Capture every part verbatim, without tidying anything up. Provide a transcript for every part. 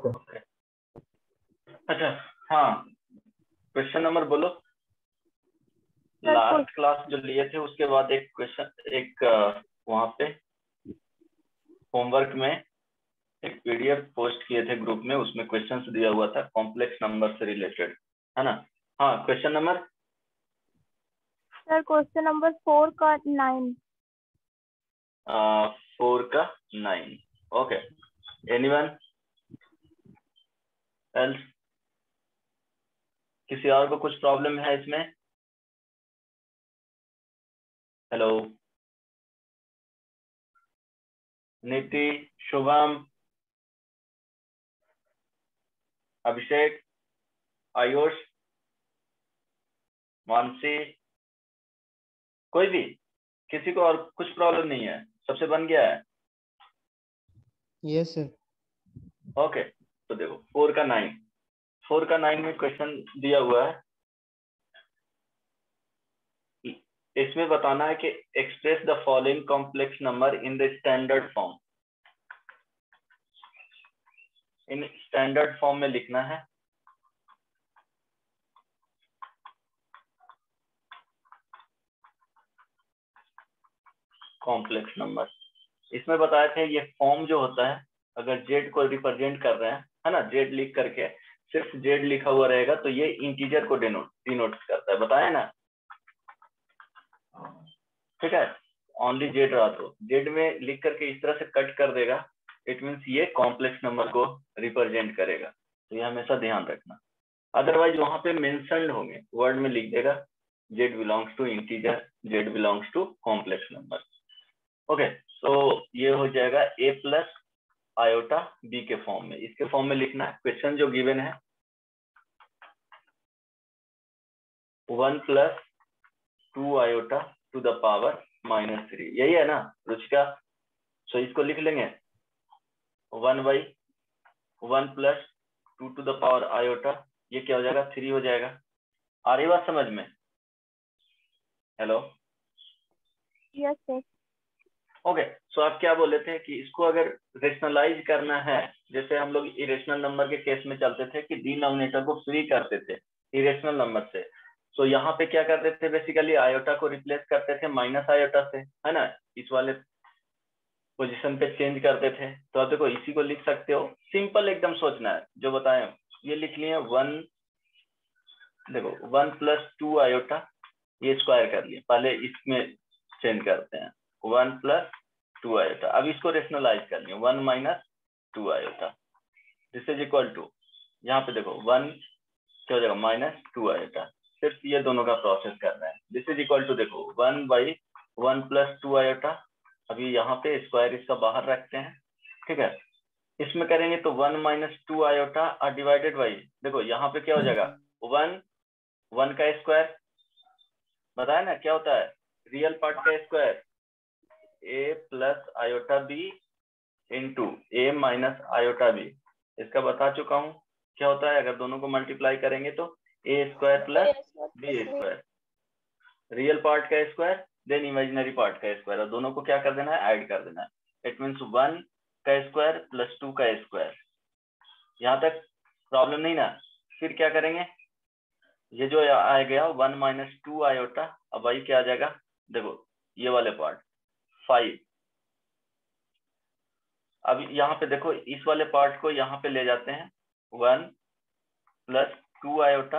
okay. अच्छा हाँ, question number बोलो। लास्ट क्लास जो लिए थे उसके बाद एक क्वेश्चन, एक वहां पे होमवर्क में एक पीडीएफ पोस्ट किए थे ग्रुप में, उसमें क्वेश्चंस दिया हुआ था कॉम्प्लेक्स नंबर से रिलेटेड, है ना? हाँ, question number sir question number four का नाइन। फोर का नाइन। Okay, anyone else? किसी और को कुछ प्रॉब्लम है इसमें? हेलो नीति, शुभम, अभिषेक, आयुष, मानसी, कोई भी? किसी को और कुछ प्रॉब्लम नहीं है? सबसे बन गया है? Yes sir. ओके, तो देखो फोर का नाइन, फोर का नाइन में क्वेश्चन दिया हुआ है। इसमें बताना है कि express the following complex number in the standard form. इन स्टैंडर्ड फॉर्म में लिखना है। कॉम्प्लेक्स नंबर इसमें बताए थे, ये फॉर्म जो होता है, अगर जेड को रिप्रेजेंट कर रहे हैं, है ना, जेड लिख करके सिर्फ जेड लिखा हुआ रहेगा तो ये इंटीजर को डिनोट डिनोट करता है, बताया ना? ठीक है, ओनली जेड रहा तो जेड में लिख करके इस तरह से कट कर देगा, इट मीन्स ये कॉम्प्लेक्स नंबर को रिप्रेजेंट करेगा, तो ये हमेशा ध्यान रखना। अदरवाइज वहां पे मेंशन्ड होंगे, वर्ड में लिख देगा Z belongs to integer, Z belongs to complex number. Okay, तो ये हो जाएगा ए प्लस आयोटा बी के फॉर्म में, इसके फॉर्म में लिखना है। क्वेश्चन जो गिवन है one plus two iota to the power minus three, यही है ना रुचिका? सो इसको लिख लेंगे one by one plus two to the power iota, ये क्या हो जाएगा? थ्री हो जाएगा। आ रही बात समझ में? Hello yes sir. Okay, so आप क्या बोले थे कि इसको अगर रेशनलाइज करना है, जैसे हम लोग इरेशनल नंबर के केस में चलते थे कि डिनोमिनेटर को फ्री करते थे इरेशनल नंबर से, सो यहाँ पे क्या करते थे, बेसिकली आयोटा को रिप्लेस करते थे माइनस आयोटा से, है ना, इस वाले पोजीशन पे चेंज करते थे। तो आप देखो इसी को लिख सकते हो, सिंपल एकदम सोचना है जो बताए, ये लिख लिए वन, देखो वन प्लस टू आयोटा, ये स्क्वायर कर लिए, पहले इसमें चेंज करते हैं, वन प्लस टू आयोटा। अब इसको रेशनलाइज कर लिया, one minus two iota, this is equal to, यहाँ पे देखो वन क्या हो जाएगा, माइनस टू आयोटा, सिर्फ ये दोनों का प्रोसेस कर रहे हैं। दिस इज इक्वल टू देखो one by one plus two iota, अभी यहाँ पे स्क्वायर इसका बाहर रखते हैं, ठीक है। इसमें करेंगे तो वन माइनस टू आयोटा और डिवाइडेड बाई, देखो यहाँ पे क्या हो जाएगा, वन, वन का स्क्वायर, बताया ना क्या होता है, रियल पार्ट का square, A plus iota B into A minus iota B, इसका बता चुका हूँ क्या होता है, अगर दोनों को मल्टीप्लाई करेंगे तो A square plus B square, real part का स्क्वायर देन इमेजिनरी पार्ट का स्क्वायर, और दोनों को क्या कर देना है, ऐड कर देना है। इट मीन्स वन का स्क्वायर प्लस टू का स्क्वायर। यहाँ तक प्रॉब्लम नहीं ना? फिर क्या करेंगे, ये जो आ गया वन माइनस टू आयोटा, अब भाई क्या आ जाएगा, देखो ये वाले पार्ट फाइव, अब यहाँ पे देखो इस वाले पार्ट को यहाँ पे ले जाते हैं, one plus two iota,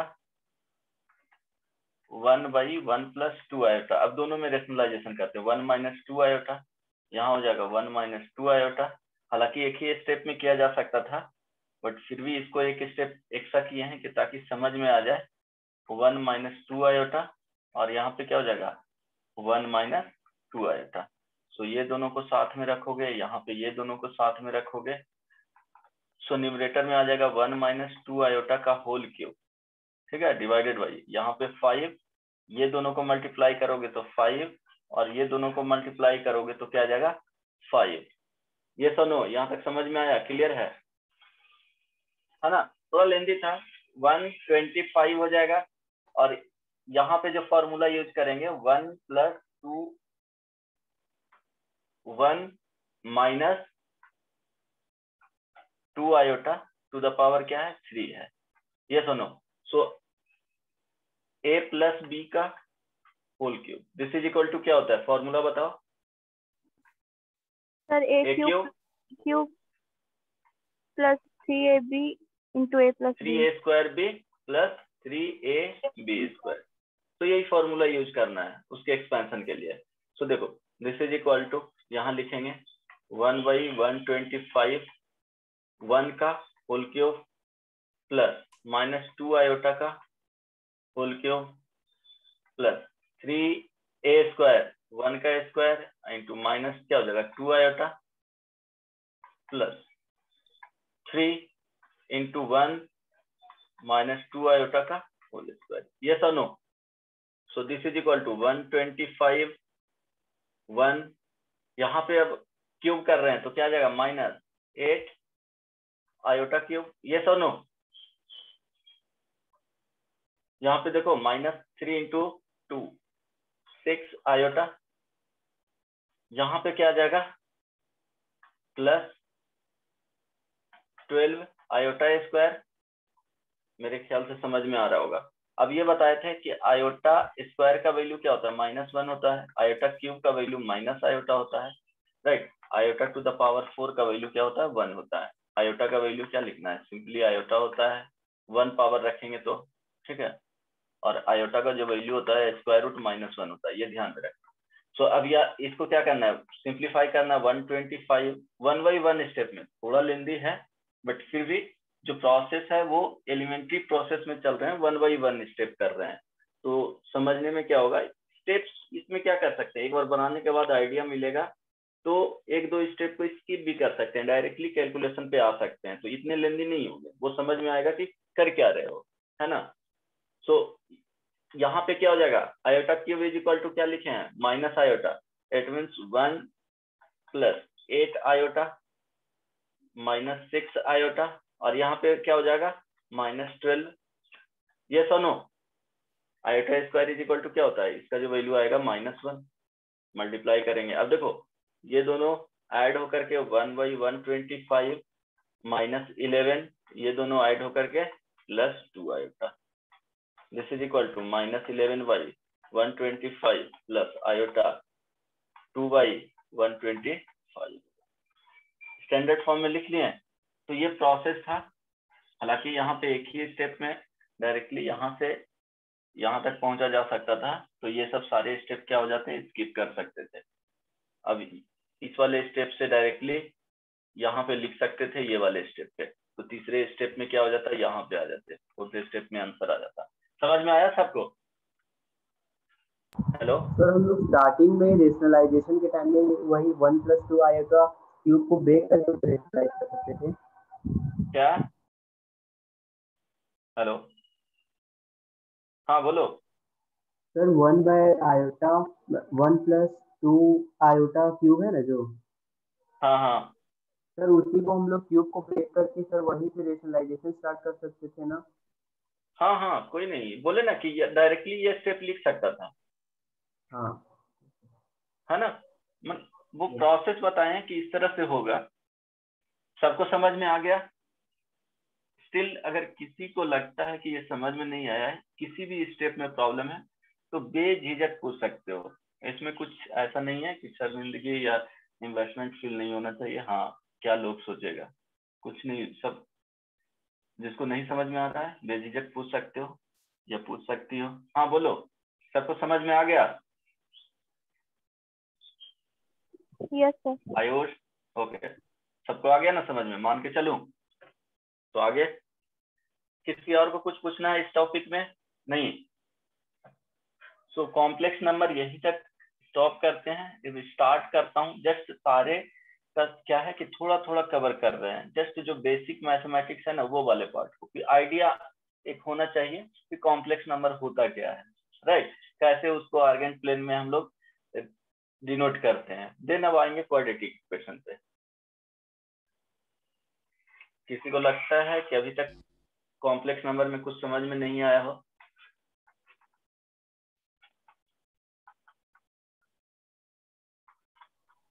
one by one plus two iota, अब दोनों में रेशनलाइजेशन करते हैं, वन माइनस टू आयोटा, यहाँ हो जाएगा वन माइनस टू आयोटा। हालांकि एक ही स्टेप में किया जा सकता था, बट फिर भी इसको एक स्टेप एक्स्ट्रा किए हैं कि ताकि समझ में आ जाए, वन माइनस टू आयोटा और यहाँ पे क्या हो जाएगा, one minus two iota. So ये दोनों को साथ में रखोगे, यहाँ पे ये दोनों को साथ में रखोगे, सो न्यूमरेटर में आ जाएगा वन माइनस टू आयोटा का होल क्यूब, ठीक है, डिवाइडेड बाई यहाँ पे फाइव, ये दोनों को मल्टीप्लाई करोगे तो फाइव, और ये दोनों को मल्टीप्लाई करोगे तो क्या आ जाएगा, फाइव। ये सुनो, यहाँ तक समझ में आया, क्लियर है है ना? थोड़ा लेंदी था, वन ट्वेंटी फाइव हो जाएगा, और यहाँ पे जो फॉर्मूला यूज करेंगे one plus two, one minus two iota to the power क्या है, थ्री है। ये सुनो, सो ए प्लस बी का whole cube, this is equal to क्या होता है, फॉर्मूला बताओ sir. A A cube cube cube plus three A B into A plus three B. A square B plus three A B square. तो यही formula use करना है उसके expansion के लिए। सो so, देखो दिस इज इक्वल टू, यहाँ लिखेंगे one by one twenty five one का whole cube plus minus two iota का whole cube plus three A square one का स्क्वायर इंटू माइनस क्या हो जाएगा two iota plus three into one minus two iota का whole square. Yes और no? So this is equal to one twenty five one, यहाँ पे अब cube कर रहे हैं तो क्या आ जाएगा minus eight iota cube. Yes और नो? यहाँ पे देखो minus three into two six iota, यहाँ पे क्या आ जाएगा प्लस ट्वेल्व आयोटा स्क्वायर। मेरे ख्याल से समझ में आ रहा होगा। अब ये बताए थे कि आयोटा स्क्वायर का वैल्यू क्या होता है, माइनस वन होता है। आयोटा क्यूब का वैल्यू माइनस आयोटा होता है, right. Iota to the power four का वैल्यू क्या होता है, वन होता है। आयोटा का वैल्यू क्या लिखना है, सिंपली आयोटा होता है, वन पावर रखेंगे तो, ठीक है। और आयोटा का जो वैल्यू होता है स्क्वायर रूट माइनस वन होता है, ये ध्यान में रखना। सो so, अब या इसको क्या करना है, सिंप्लीफाई करना है one twenty five one by one step में, थोड़ा लेंदी है बट फिर भी जो प्रोसेस है वो एलिमेंट्री प्रोसेस में चल रहे हैं, वन बाई वन स्टेप कर रहे हैं। तो समझने में क्या होगा, स्टेप्स इसमें क्या कर सकते हैं, एक बार बनाने के बाद आइडिया मिलेगा तो एक दो स्टेप को स्किप भी कर सकते हैं, डायरेक्टली कैलकुलेशन पे आ सकते हैं, तो इतने लेंदी नहीं होंगे, वो समझ में आएगा कि कर क्या रहे हो, है ना। सो so, यहाँ पे क्या हो जाएगा, iota cube is equal to क्या लिखे हैं, minus iota, it means one plus eight iota minus six iota, और यहाँ पे क्या हो जाएगा माइनस ट्वेल्व। ये सुनो, iota square is equal to क्या होता है, इसका जो वैल्यू आएगा माइनस वन, मल्टीप्लाई करेंगे। अब देखो ये दोनों ऐड होकर के one by one twenty five minus eleven, ये दोनों ऐड होकर के plus two iota, this is equal to minus eleven by one twenty five plus iota two by one twenty five. Standard form में लिख लिए। तो ये प्रोसेस था, हालांकि यहाँ पे एक ही स्टेप में डायरेक्टली यहाँ से यहाँ तक पहुंचा जा सकता था, तो ये सब सारे स्टेप क्या हो जाते हैं, स्किप कर सकते थे। अब इस वाले स्टेप से डायरेक्टली यहाँ पे लिख सकते थे ये वाले स्टेप पे, तो तीसरे स्टेप में क्या हो जाता है, यहाँ पे आ जाते, चौथे स्टेप में आंसर आ जाता। समझ में आया सबको? हेलो सर, हम लोग स्टार्टिंग में रेशनलाइजेशन के टाइम में वही वन प्लस टू आएगा क्यूब को ब्रेक करके रेशनलाइज कर सकते थे क्या? हेलो, हाँ बोलो। Sir, one by iota one plus two iota cube है ना जो, हाँ हाँ सर उसी को हम लोग क्यूब को ब्रेक करके सर वहीं से रेशनलाइजेशन स्टार्ट कर सकते थे ना। हाँ हाँ कोई नहीं, बोले ना कि डायरेक्टली ये स्टेप लिख सकता था, हाँ है ना। मन, वो प्रोसेस बताएं कि इस तरह से होगा। सबको समझ में आ गया? स्टिल अगर किसी को लगता है कि ये समझ में नहीं आया है, किसी भी स्टेप में प्रॉब्लम है, तो बेझिझक पूछ सकते हो। इसमें कुछ ऐसा नहीं है कि शर्मिंदगी या इन्वेस्टमेंट फील नहीं होना चाहिए, हाँ क्या लोग सोचेगा, कुछ नहीं। सब जिसको नहीं समझ में आ रहा है बेझिझक पूछ सकते हो या पूछ सकती हो। हाँ बोलो, सबको समझ में आ गया? Yes sir. आयुष, ओके, सबको आ गया ना समझ में, मान के चलूं तो आगे किसी और को कुछ पूछना है इस टॉपिक में? नहीं। सो कॉम्प्लेक्स नंबर यहीं तक स्टॉप करते हैं। जब स्टार्ट करता हूँ जस्ट सारे का क्या है कि थोड़ा थोड़ा कवर कर रहे हैं, जस्ट जो बेसिक मैथमेटिक्स है ना वो वाले पार्ट को, आइडिया एक होना चाहिए कि कॉम्प्लेक्स नंबर होता क्या है, राइट, कैसे उसको आर्गेन प्लेन में हम लोग डिनोट करते हैं। देन अब आएंगे क्वाड्रेटिक इक्वेशन पे। किसी को लगता है कि अभी तक कॉम्प्लेक्स नंबर में कुछ समझ में नहीं आया हो?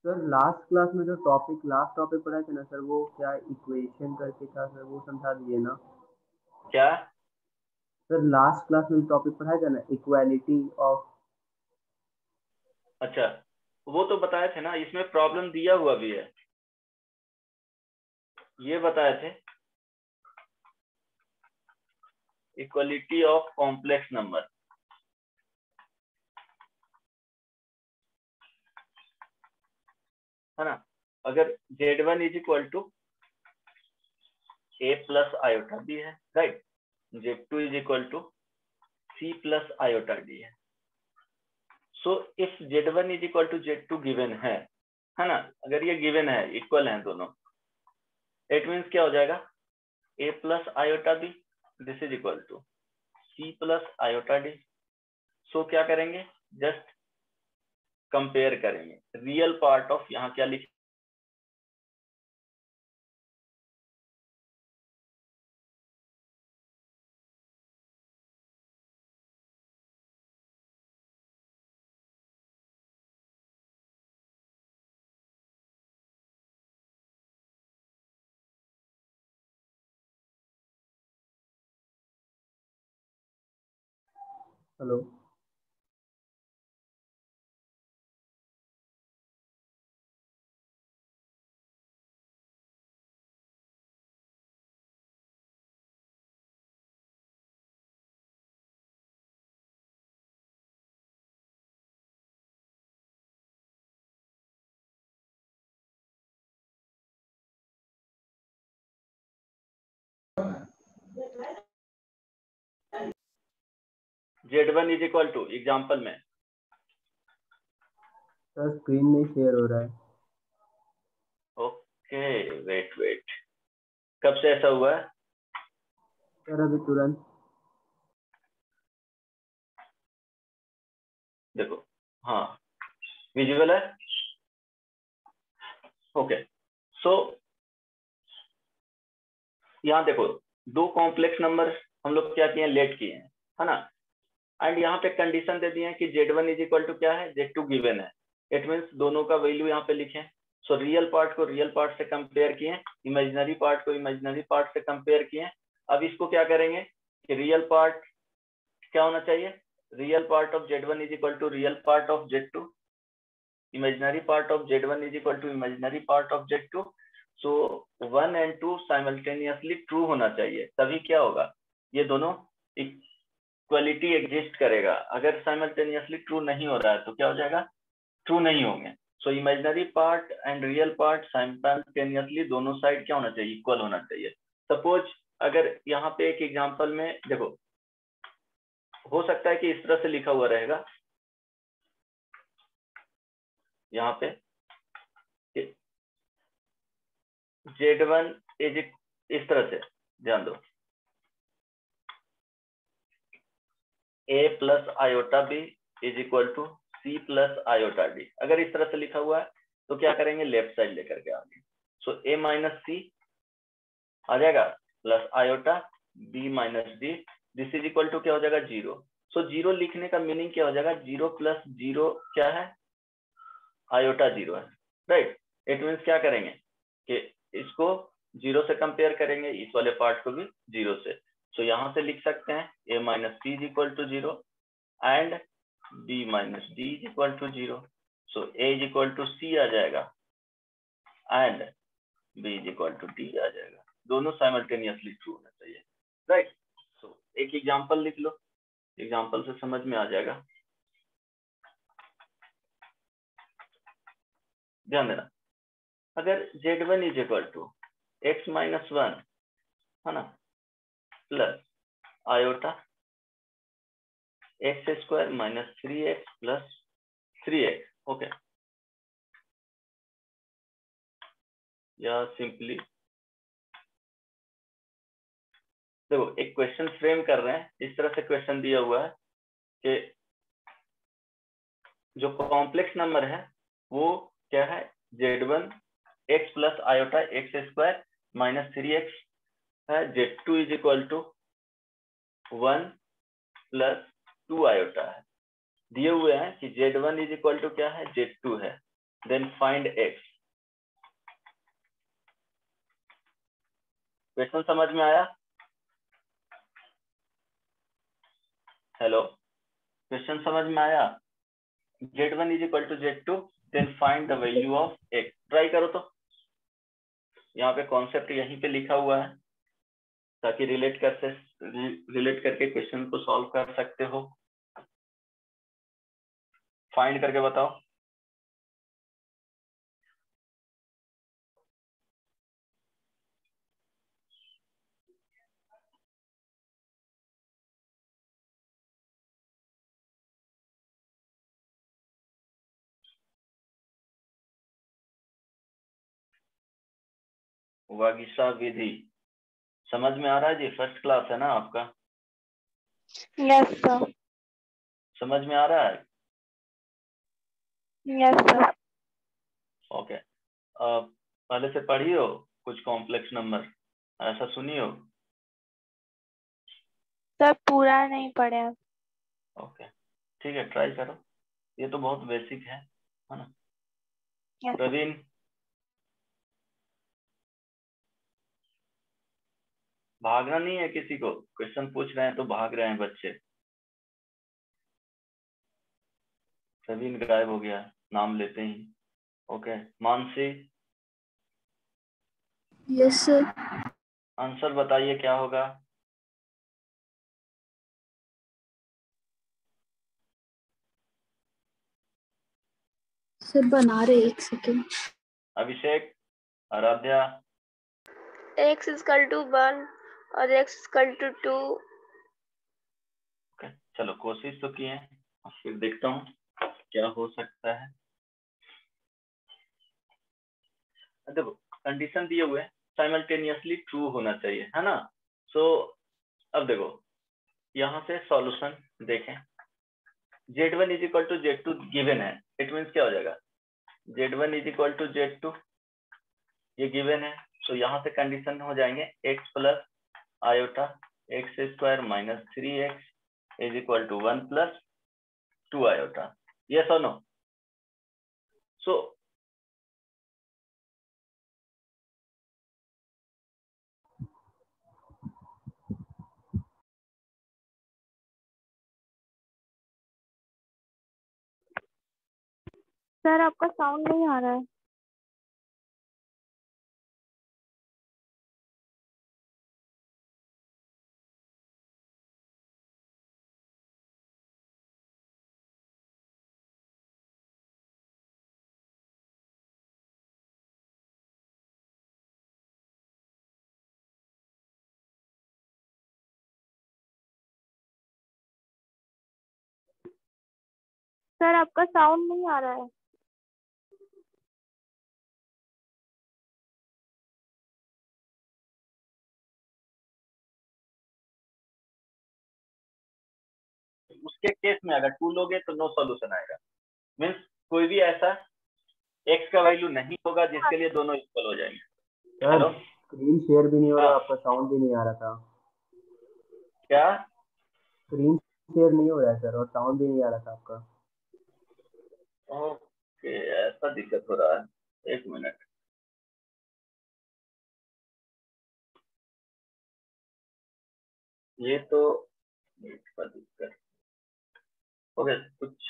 सर लास्ट क्लास में जो टॉपिक लास्ट टॉपिक पढ़ाए थे ना सर, वो क्या इक्वेशन करके था सर, वो समझा दिए ना क्या? सर? लास्ट क्लास में टॉपिक पढ़ाया था ना, इक्वालिटी ऑफ। अच्छा, वो तो बताए थे ना, इसमें प्रॉब्लम दिया हुआ भी है, ये बताए थे इक्वालिटी ऑफ कॉम्प्लेक्स नंबर, है ना। अगर Z one is equal to A plus iota B है, right, Z two is equal to C plus iota D है। So if Z one is equal to Z two given है है ना, अगर ये गिवन है, इक्वल है दोनों, इट मीन्स क्या हो जाएगा, A plus iota B this is equal to C plus iota D. So क्या करेंगे, जस्ट कंपेयर करेंगे रियल पार्ट ऑफ, यहाँ क्या लिख, hello Z one is equal to example में, सर, स्क्रीन नहीं शेयर हो रहा है। ओके वेट वेट, कब से ऐसा हुआ है? सर अभी तुरंत। देखो, हाँ विजुअल है, ओके। सो यहाँ देखो, दो कॉम्प्लेक्स नंबर हम लोग क्या किए, लेट किए हैं, है ना। एंड यहाँ पे कंडीशन दे दिए हैं कि Z one is equal to क्या है, जेड टू गिवन है, इट मीन्स दोनों का वैल्यू यहाँ पे लिखें। सो रियल पार्ट को रियल पार्ट से कंपेयर किए, इमेजिनरी पार्ट को इमेजिनरी पार्ट से कंपेयर किए। अब इसको क्या करेंगे कि रियल पार्ट क्या होना चाहिए, real part of Z one is equal to real part of Z two, imaginary part of Z one is equal to imaginary part of Z two. So one and two simultaneously true होना चाहिए, तभी क्या होगा, ये दोनों equality exist करेगा। अगर simultaneously true नहीं हो रहा है तो क्या हो जाएगा, ट्रू नहीं होंगे। So imaginary part and real part simultaneously दोनों साइड क्या होना चाहिए, इक्वल होना चाहिए। सपोज अगर यहाँ पे एक एग्जांपल में देखो, हो सकता है कि इस तरह से लिखा हुआ रहेगा यहाँ पे, जेड वन इज इस तरह से, ध्यान दो, A plus iota B is equal to C plus iota D. अगर इस तरह से लिखा हुआ है तो क्या करेंगे, लेफ्ट साइड लेकर के आगे, सो ए माइनस सी आ जाएगा plus iota B minus D, this is equal to क्या हो जाएगा, जीरो। सो जीरो लिखने का मीनिंग क्या हो जाएगा, जीरो प्लस जीरो क्या है, आयोटा जीरो है, राइट। इट मीन्स क्या करेंगे कि इसको जीरो से कंपेयर करेंगे, इस वाले पार्ट को भी जीरो से। सो so, यहाँ से लिख सकते हैं A minus C is equal to zero and B minus D is equal to zero. So A is equal to C आ जाएगा and B is equal to D आ जाएगा, दोनों साइमल्टेनियसली ट्रू होना चाहिए, राइट। सो एक एग्जांपल लिख लो, example से समझ में आ जाएगा, ध्यान देना। अगर Z one is equal to X minus one, है ना, plus iota X square minus three X plus three X, okay, या सिंपली देखो एक क्वेश्चन फ्रेम कर रहे हैं, इस तरह से क्वेश्चन दिया हुआ है कि जो कॉम्प्लेक्स नंबर है वो क्या है, Z one x plus iota X square minus three x है, Z two is equal to one plus two iota है। दिए हुए हैं कि Z one is equal to क्या है, जेड टू है, देन फाइंड एक्स। क्वेश्चन समझ में आया? हेलो, क्वेश्चन समझ में आया? Z one is equal to Z two then find the value of X. Try करो तो, यहाँ पे कॉन्सेप्ट यहीं पे लिखा हुआ है ताकि रिलेट कर से रिलेट करके क्वेश्चन को सॉल्व कर सकते हो। फाइंड करके बताओ। वागीशा विधि समझ में आ रहा है जी? फर्स्ट क्लास है ना आपका? Yes sir. समझ में आ रहा है? Yes sir. ओके। पहले से पढ़ी हो कुछ कॉम्प्लेक्स नंबर, ऐसा सुनी हो? सर पूरा नहीं पढ़े। ओके ठीक है, ट्राई करो, ये तो बहुत बेसिक है है ना? यस। प्रवीण, भागना नहीं है किसी को, क्वेश्चन पूछ रहे हैं तो भाग रहे हैं बच्चे। प्रवीण गायब हो गया नाम लेते ही। Okay, Mansi. Yes sir. Answer बताइए क्या होगा? सर बना रहे, एक second. Abhishek, Aaradhya. x equal to one और x equal to two. Okay चलो, कोशिश तो किए हैं, फिर देखता हूँ क्या हो सकता है। देखो कंडीशन दिए हुए साइमल्टेनियसली ट्रू होना चाहिए, है ना? सो so, अब देखो यहाँ से सॉल्यूशन देखें। Z one is equal to Z two given है, इट मीन्स क्या हो जाएगा? Z one is equal to Z two, ये गिवन है। सो so, यहाँ से कंडीशन हो जाएंगे X plus iota X square minus three X is equal to one plus two iota. Yes और नो? सो सर आपका साउंड नहीं आ रहा है। सर आपका साउंड नहीं आ रहा है। उसके केस में अगर टू लोगे तो नो सॉल्यूशन आएगा। मीन्स कोई भी ऐसा एक्स का वैल्यू नहीं होगा जिसके लिए दोनों इक्वल हो जाएंगे। हेलो, स्क्रीन शेयर भी नहीं हो रहा, हाँ आपका साउंड भी नहीं आ रहा था। क्या? स्क्रीन शेयर नहीं हो रहा है सर, और साउंड भी नहीं आ रहा था आपका। ओके, ऐसा दिक्कत हो रहा है, एक मिनट। ये तो इसका दिक्कत ओके, कुछ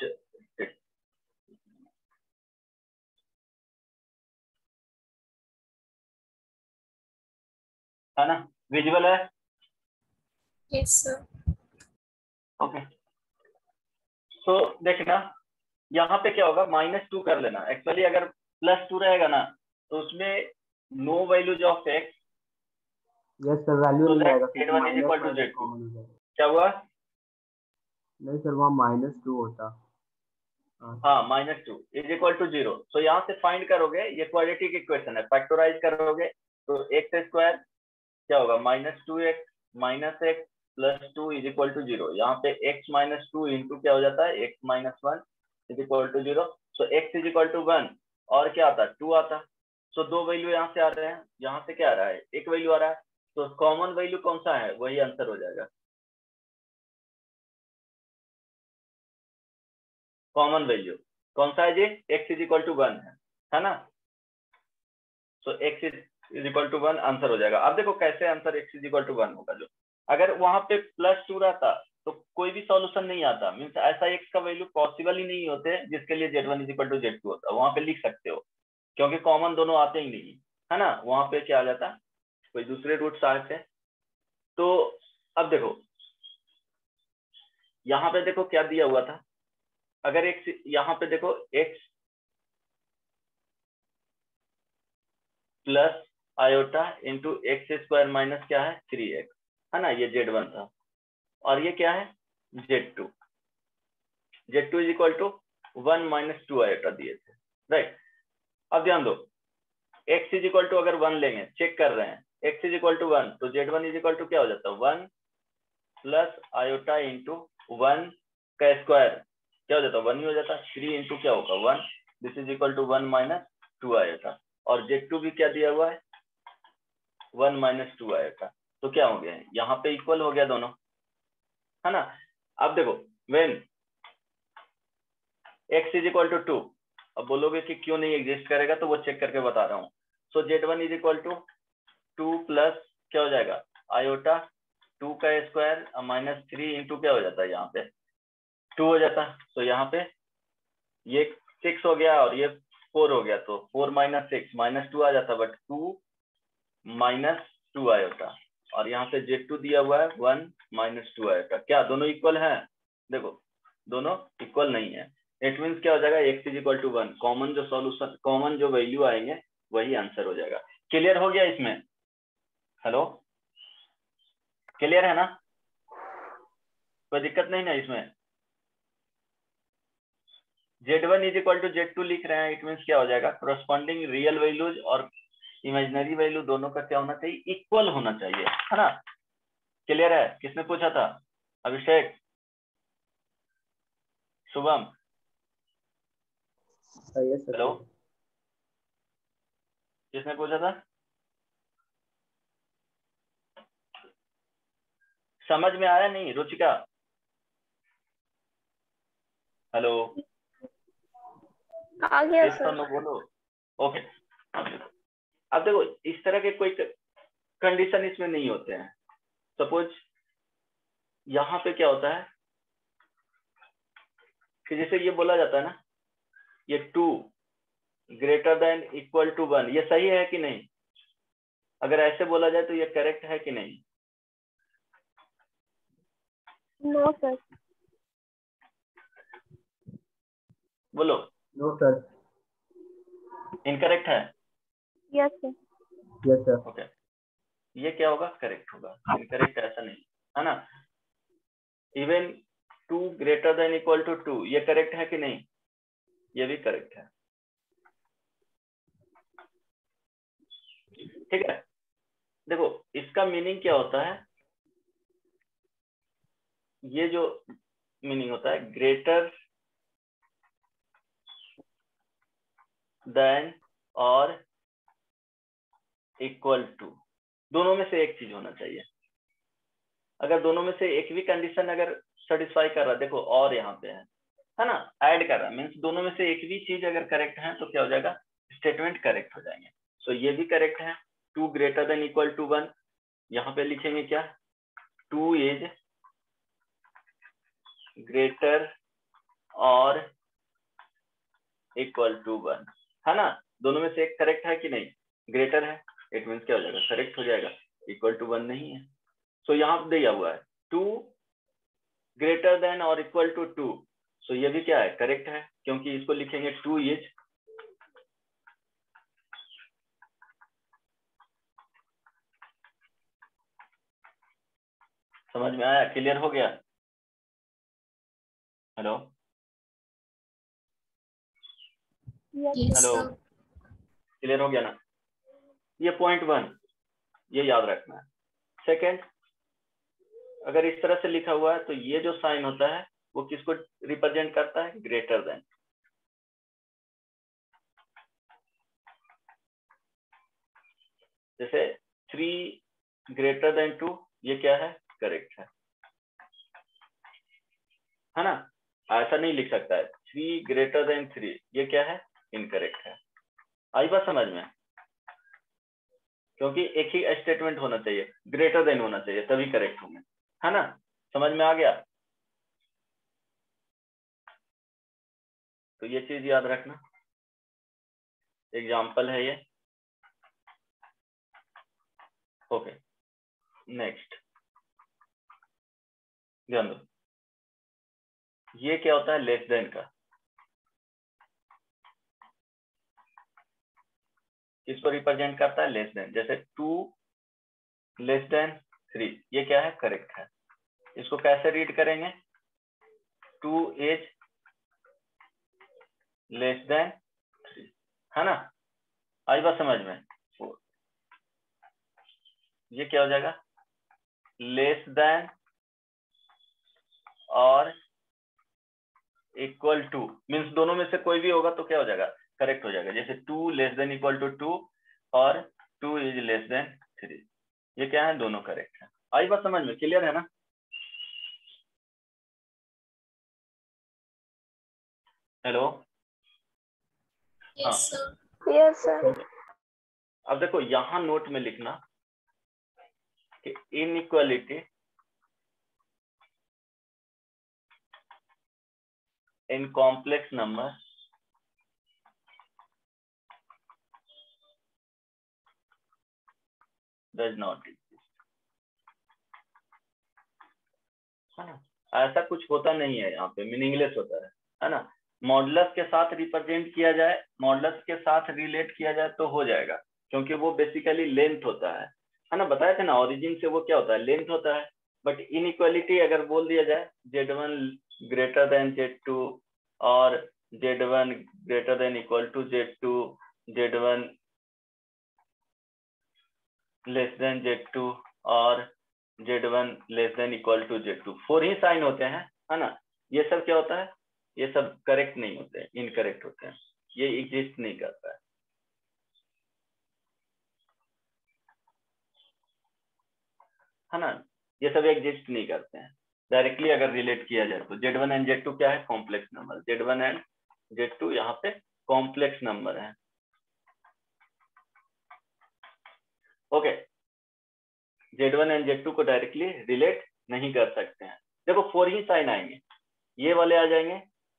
है ना? विजुअल है? Yes sir. ओके, सो देखना यहाँ पे क्या होगा, माइनस टू कर लेना। एक्चुअली अगर प्लस टू रहेगा ना तो उसमें no values of X, yes sir, value so नहीं that आएगा Z क्योंकि one is minus equal to minus Z two। Common हो जाएगा। क्या हुआ? नहीं सर, वहाँ माइनस टू होता। हाँ, minus two is equal to zero. So यहाँ से फाइंड करोगे, ये क्वाड्रेटिक इक्वेशन है, फैक्टराइज करोगे तो एक्स स्क्वायर क्या होगा, minus two X minus X plus two is equal to zero. यहाँ पे एक्स माइनस टू इंटू क्या हो जाता है, X minus one is equal to zero. So x is equal to one और क्या आता है, टू आता। सो so, दो वैल्यू यहाँ से आ रहे हैं, यहाँ से क्या आ रहा है, एक वैल्यू आ रहा है। तो कॉमन वैल्यू कौन सा है, वही आंसर हो जाएगा। कॉमन वैल्यू कौन सा है जी? X is equal to one है। है ना। So x is equal to one answer हो जाएगा। अब देखो कैसे answer X is equal to one होगा। जो अगर वहां पे प्लस टू रहता तो कोई भी सॉल्यूशन नहीं आता, मीन्स ऐसा एक्स का वैल्यू पॉसिबल ही नहीं होते जिसके लिए Z one is equal to Z two होता। वहां पे लिख सकते हो क्योंकि कॉमन दोनों आते ही नहीं, है ना। वहां पे क्या आ जाता, कोई दूसरे रूट्स आते। तो अब देखो यहाँ पे देखो क्या दिया हुआ था। अगर एक्स यहाँ पे देखो X plus iota into X square minus क्या है थ्री एक्स, है ना, ये जेड वन था। और ये क्या है Z two. Z two is equal to one minus two iota दिए थे, राइट। अब ध्यान दो एक्स इज इक्वल टू अगर वन लेंगे, चेक कर रहे हैं X is equal to one, तो Z one is equal to क्या हो जाता है one plus iota into one का स्क्वायर क्या हो जाता है वन ही हो जाता है। थ्री इंटू क्या होगा one, this is equal to one minus two iota. और जेड टू भी क्या दिया हुआ है वन माइनस टू आयोटा। तो क्या हो गया यहाँ पे इक्वल हो गया दोनों, है ना। अब देखो when X is equal to two, अब बोलोगे कि क्यों नहीं एग्जिस्ट करेगा, तो वो चेक करके बता रहा हूँ। So Z one is equal to two plus क्या हो जाएगा आयोटा टू का स्क्वायर माइनस थ्री इंटू क्या हो जाता है यहाँ पे टू हो जाता। तो यहाँ पे ये सिक्स हो गया और ये फोर हो गया, तो four minus six minus two आ जाता, but two minus two iota. और यहाँ पे जेड टू दिया हुआ है वन माइनस टू आयोटा। क्या दोनों इक्वल हैं? देखो दोनों इक्वल नहीं है। इट मीन्स क्या हो जाएगा X is equal to one. Common जो सॉल्यूशन कॉमन जो वैल्यू आएंगे वही आंसर हो जाएगा। क्लियर हो गया इसमें? हेलो क्लियर है ना? कोई दिक्कत नहीं ना इसमें? Z one is equal to Z two लिख रहे हैं, इट मीन्स क्या हो जाएगा कोरस्पॉन्डिंग रियल वैल्यूज और इमेजिनरी वैल्यू दोनों का क्या होना चाहिए इक्वल होना चाहिए, है ना। क्लियर है? किसने पूछा था? अभिषेक, शुभम, हेलो किसने पूछा था? समझ में आया नहीं? रुचिका, हेलो, आ गया yes सर। or no बोलो। ओके अब देखो इस तरह के कोई कंडीशन इसमें नहीं होते हैं। सपोज यहाँ पे क्या होता है कि जैसे ये बोला जाता है ना ये two greater than equal to one, ये सही है कि नहीं? अगर ऐसे बोला जाए तो ये करेक्ट है कि नहीं? No sir. बोलो। No sir. इनकरेक्ट है? Yes sir. Yes sir. Okay ये क्या होगा करेक्ट होगा। इनकरेक्ट ऐसा नहीं, है ना। Even two greater than equal to two ये करेक्ट है कि नहीं? ये भी करेक्ट है, ठीक है। देखो इसका मीनिंग क्या होता है, ये जो मीनिंग होता है ग्रेटर देन और इक्वल टू, दोनों में से एक चीज होना चाहिए। अगर दोनों में से एक भी कंडीशन अगर सेटिस्फाई कर रहा है, देखो और यहाँ पे है है ना, ऐड कर रहा है, मीन्स दोनों में से एक भी चीज अगर करेक्ट है तो क्या हो जाएगा स्टेटमेंट करेक्ट हो जाएंगे। सो so, ये भी करेक्ट है, two greater than equal to one. यहाँ पे लिखेंगे क्या टू इज ग्रेटर और इक्वल टू वन, है ना। दोनों में से एक करेक्ट है कि नहीं? ग्रेटर है, इट मीन्स क्या हो जाएगा करेक्ट हो जाएगा, इक्वल टू वन नहीं है। सो so, यहाँ पे दिया हुआ है टू ग्रेटर देन और इक्वल टू टू, सो ये भी क्या है करेक्ट है, क्योंकि इसको लिखेंगे टू इज समझ में आया? क्लियर हो गया? Hello yes hello sir. Clear हो गया ना? ये पॉइंट वन ये याद रखना है। सेकंड अगर इस तरह से लिखा हुआ है तो ये जो साइन होता है वो किसको रिप्रेजेंट करता है ग्रेटर देन। जैसे थ्री ग्रेटर देन टू ये क्या है करेक्ट है, है ना। ऐसा नहीं लिख सकता है थ्री ग्रेटर देन थ्री ये क्या है इनकरेक्ट है। आई बात समझ में? क्योंकि एक ही स्टेटमेंट होना चाहिए, ग्रेटर देन होना चाहिए, तभी करेक्ट होंगे, है ना? समझ में आ गया? तो ये चीज याद रखना। एग्जाम्पल है ये। ओके, नेक्स्ट ध्यान दो, ये क्या होता है? लेस देन का। इसको रिप्रेजेंट करता है लेस देन, जैसे टू लेस देन थ्री, ये क्या है? करेक्ट है। इसको कैसे रीड करेंगे? Two is less than three, है ना? आई बात समझ में? फोर, ये क्या हो जाएगा? लेस देन और इक्वल टू, मीन्स दोनों में से कोई भी होगा तो क्या हो जाएगा? करेक्ट हो जाएगा। जैसे two less than equal to two और two is less than three, ये क्या है? दोनों करेक्ट है। आई बात समझ में? क्लियर है ना? Hello? Yes sir. Yes sir. अब देखो यहां नोट में लिखना कि inequality in complex number does not exist, है ना? ऐसा कुछ होता नहीं है यहाँ पे, मीनिंगलेस होता है, है ना? मॉडुलस के साथ रिप्रेजेंट किया जाए, मॉडुलस के साथ रिलेट किया जाए तो हो जाएगा, क्योंकि वो बेसिकली लेंथ होता है, है ना? बताया था ना, ओरिजिन से वो क्या होता है? लेंथ होता है। बट इनइक्वालिटी अगर बोल दिया जाए Z one greater than Z two और Z one greater than equal to Z two, Z one less than Z two और Z one less than equal to Z two, four ही sign होते हैं, है ना? ये सब क्या होता है? ये सब करेक्ट नहीं होते हैं, इनकरेक्ट होते हैं, ये एग्जिस्ट नहीं करता है, है ना? ये सब एग्जिस्ट नहीं करते हैं। डायरेक्टली अगर रिलेट किया जाए तो Z one and Z two क्या है? Complex number. Z one and Z two यहाँ पे कॉम्प्लेक्स नंबर है। Okay, Z one and Z two को डायरेक्टली रिलेट नहीं कर सकते हैं। देखो फोर ही साइन आएंगे, ये वाले आ जाएंगे,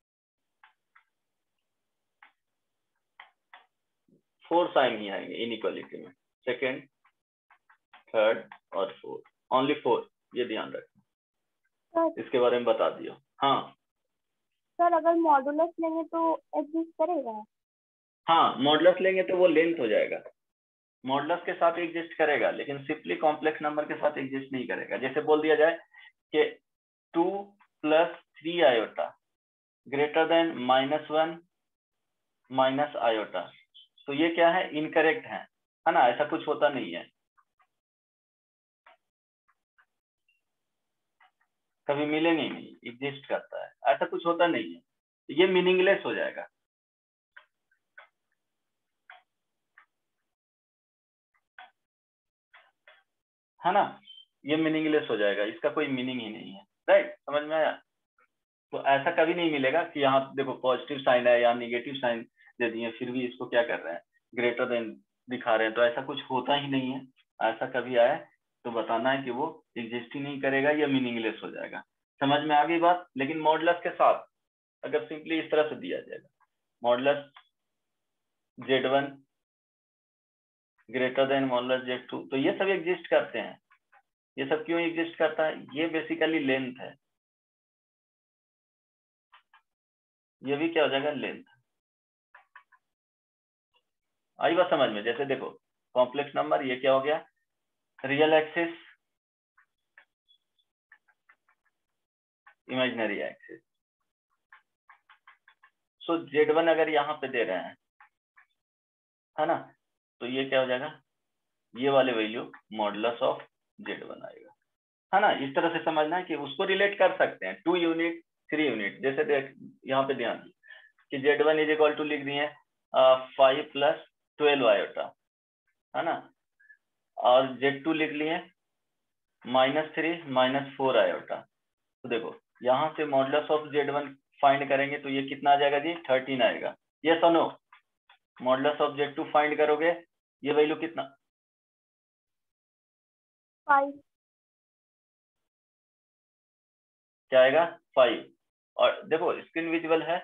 फोर साइन ही आएंगे इनइक्वालिटी में, सेकेंड थर्ड और फोर्थ, ओनली फोर, ये ध्यान रखना, इसके बारे में बता दियो। हाँ सर अगर मॉडुलस लेंगे तो एग्जिस्ट करेगा? हाँ, मॉडुलस लेंगे तो वो लेंथ हो जाएगा, मॉडुलस के साथ एग्जिस्ट करेगा, लेकिन सिंपली कॉम्प्लेक्स नंबर के साथ एग्जिस्ट नहीं करेगा। जैसे बोल दिया जाए कि two plus three iota greater than minus one minus iota, तो ये क्या है? इनकरेक्ट है, है ना? ऐसा कुछ होता नहीं है, कभी मिलेंगे ही नहीं, एग्जिस्ट करता है, ऐसा कुछ होता नहीं है, ये मीनिंगलेस हो जाएगा। है ना? ये मीनिंगलेस हो जाएगा, इसका कोई मीनिंग ही नहीं है। राइट, समझ में आया? तो ऐसा कभी नहीं मिलेगा कि यहाँ देखो पॉजिटिव साइन है या निगेटिव साइन दे दिए फिर भी इसको क्या कर रहे हैं? ग्रेटर देन दिखा रहे हैं, तो ऐसा कुछ होता ही नहीं है। ऐसा कभी आए तो बताना है कि वो एग्जिस्ट ही नहीं करेगा, या मीनिंगलेस हो जाएगा। समझ में आ गई बात? लेकिन मॉडुलस के साथ अगर सिंपली इस तरह से दिया जाएगा, modulus Z one greater than modulus Z two, तो ये सब एग्जिस्ट करते हैं। ये सब क्यों एग्जिस्ट करता है? ये बेसिकली लेंथ है, ये भी क्या हो जाएगा? लेंथ। आई बात समझ में? जैसे देखो कॉम्प्लेक्स नंबर, ये क्या हो गया? Real axis, imaginary axis. So Z one अगर यहाँ पे दे रहे हैं, है ना, तो ये क्या हो जाएगा? ये वाले value modulus of Z one आएगा, है ना? इस तरह से समझना है कि उसको रिलेट कर सकते हैं, टू यूनिट थ्री यूनिट। जैसे देख यहाँ पे ध्यान दी कि Z one is equal to लिख दिए फाइव प्लस ट्वेल्व आयोटा, है ना, और जेड टू लिख लिए minus three minus four iota. तो देखो यहाँ से modulus of Z one find करेंगे तो ये कितना आ जाएगा जी? थर्टीन आएगा। ये सुनो, modulus of Z two find करोगे, ये वैल्यू कितना, फाइव। क्या आएगा, फाइव। और देखो स्क्रीन विजुअल है,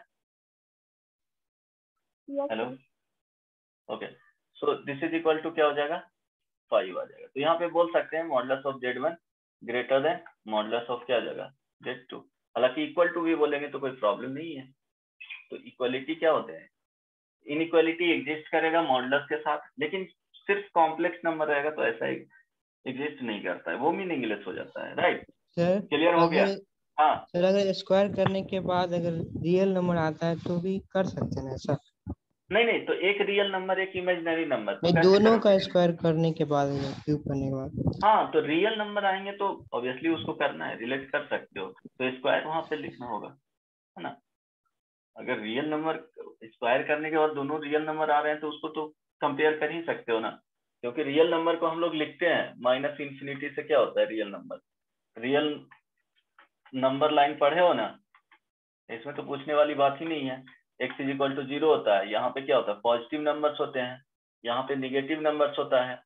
hello, okay, so this is equal to क्या हो जाएगा, फाइव आ जाएगा। तो यहाँ पे बोल सकते हैं modulus of Z one greater than modulus of क्या आ जाएगा, जेड टू। हालांकि इक्वल टू भी बोलेंगे तो कोई प्रॉब्लम नहीं है। तो इक्वलिटी क्या होते हैं, इनइक्वालिटी एग्जिस्ट करेगा मॉडुलस के साथ, लेकिन सिर्फ कॉम्प्लेक्स नंबर रहेगा तो ऐसा एग्जिस्ट नहीं करता है, वो मीनिंगलेस हो जाता है। राइट, सर क्लियर हो गया। अगर हाँ सर अगर स्क्वायर करने के बाद अगर रियल नंबर आता है तो भी कर सकते हैं ना ऐसा? नहीं नहीं, तो एक रियल नंबर एक इमेजिनरी नंबर, तो नहीं, कैसे दोनों करोगे? का स्क्वायर करने के बाद क्यूब करने के बाद। हाँ, तो रियल नंबर आएंगे तो ऑब्वियसली उसको करना है, रिलेट कर सकते हो, तो स्क्वायर वहां पे लिखना होगा, है ना। अगर रियल नंबर स्क्वायर करने के बाद दोनों रियल नंबर आ रहे हैं तो उसको तो कंपेयर कर ही सकते हो ना, क्योंकि रियल नंबर को हम लोग लिखते हैं माइनस इंफिनिटी से। क्या होता है real number, real number line पढ़े हो ना, इसमें तो पूछने वाली बात ही नहीं है। X is equal to zero होता है, यहाँ पे क्या होता है, पॉजिटिव नंबर्स होते हैं, यहाँ पे निगेटिव नंबर्स होता है,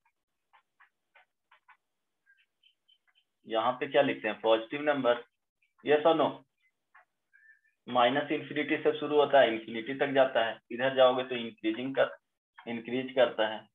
यहाँ पे क्या लिखते हैं, पॉजिटिव नंबर। यस और नो, माइनस इंफिनिटी से शुरू होता है, इंफिनिटी तक जाता है, इधर जाओगे तो इंक्रीजिंग कर इंक्रीज करता है।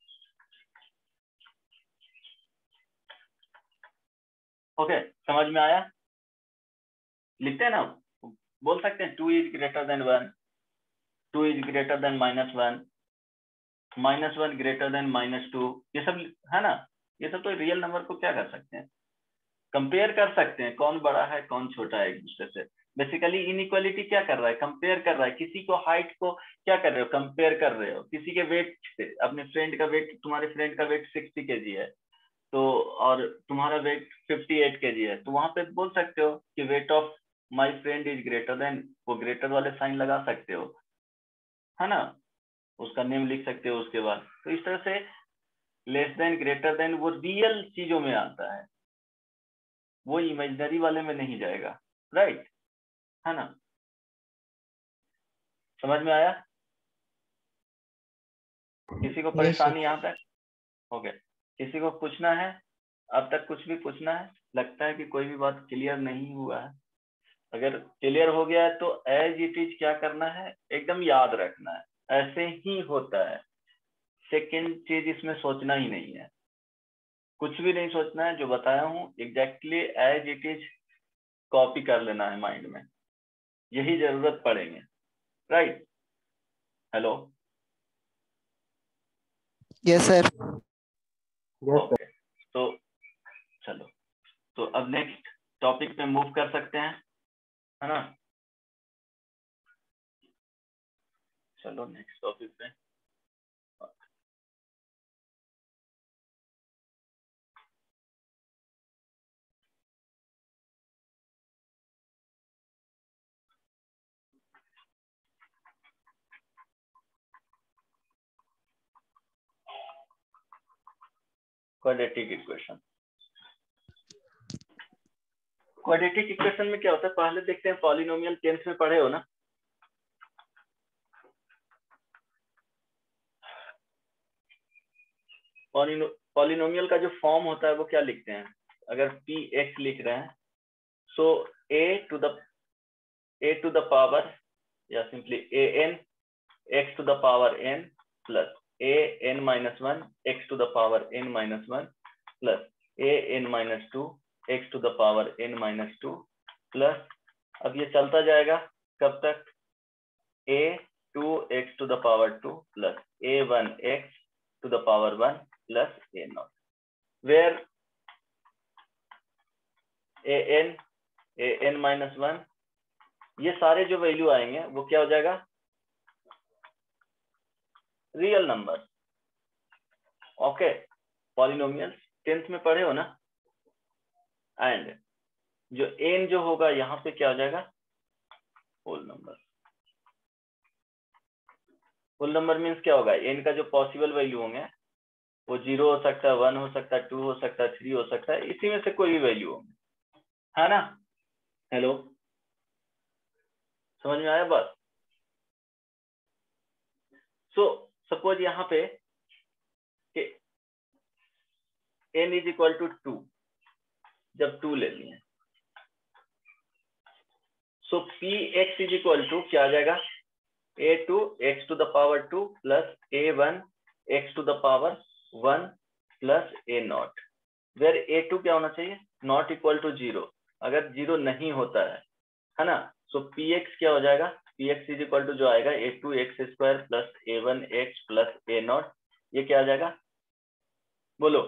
ओके, समझ में आया? लिखते हैं ना, बोल सकते हैं two is greater than one, two is greater than minus one, minus one greater than minus two, ये सब है ना। ये सब तो रियल नंबर को क्या कर सकते हैं, कंपेयर कर सकते हैं, कौन बड़ा है कौन छोटा है एक दूसरे से। बेसिकली इनइक्वालिटी क्या कर रहा है, कंपेयर कर रहा है, किसी को हाइट को क्या कर रहे हो, कंपेयर कर रहे हो किसी के वेट से। अपने फ्रेंड का वेट, तुम्हारे फ्रेंड का वेट सिक्सटी केजी है तो, और तुम्हारा वेट फिफ्टी एट केजी है, तो वहां पे बोल सकते हो कि weight of my friend is greater than, वो ग्रेटर वाले साइन लगा सकते हो, है ना, उसका नेम लिख सकते हो उसके बाद। तो इस तरह से लेस देन ग्रेटर देन वो रियल चीजों में आता है, वो इमेजिनरी वाले में नहीं जाएगा। राइट, है ना, समझ में आया? किसी को परेशानी यहाँ तक? ओके, किसी को पूछना है अब तक, कुछ भी पूछना है? लगता है कि कोई भी बात क्लियर नहीं हुआ है। अगर क्लियर हो गया है तो एज इट इज क्या करना है, एकदम याद रखना है, ऐसे ही होता है। सेकेंड चीज इसमें सोचना ही नहीं है, कुछ भी नहीं सोचना है, जो बताया हूँ exactly as it is copy कर लेना है माइंड में, यही जरूरत पड़ेंगे। Right, hello, yes sir. Okay, तो चलो, तो अब नेक्स्ट टॉपिक पे मूव कर सकते हैं, है ना। चलो नेक्स्ट टॉपिक पे, क्वाड्रेटिक इक्वेशन। क्वाड्रेटिक इक्वेशन में क्या होता है, पहले देखते हैं पॉलिनोमियल, टेंथ में पढ़े हो ना। पॉलिनोमियल का जो फॉर्म होता है वो क्या लिखते हैं, अगर पी एक्स लिख रहे हैं, so A to the A to the power, या simply A N X to the power N plus A N minus one x to the power N minus one plus A N minus two x to the power N minus two plus, अब ये चलता जाएगा कब तक, A two x to the power two plus A one x to the power one plus A not, where A N A N minus one, ये सारे जो value आएंगे वो क्या हो जाएगा, real number. Okay, polynomial tenth में पढ़े हो ना। एंड जो एन जो होगा यहाँ पे क्या हो जाएगा, whole number. Whole number means क्या होगा, एन का जो पॉसिबल वैल्यू होंगे वो जीरो हो सकता है, वन हो सकता है, टू हो सकता है, थ्री हो सकता है, इसी में से कोई भी वैल्यू होंगे, है ना। हेलो, समझ में आया बात? सो सपोज यहाँ पे कि n is equal to two, जब टू ले लिए, so p x is equal to क्या आ जाएगा, a two x to the power two plus A one x to the power one plus A nought, where a two क्या होना चाहिए, not equal to zero, अगर zero नहीं होता है है ना, सो पी एक्स क्या हो जाएगा, p x is equal to जो आएगा a two x square plus A one x plus A nought, ये क्या आ जाएगा, बोलो,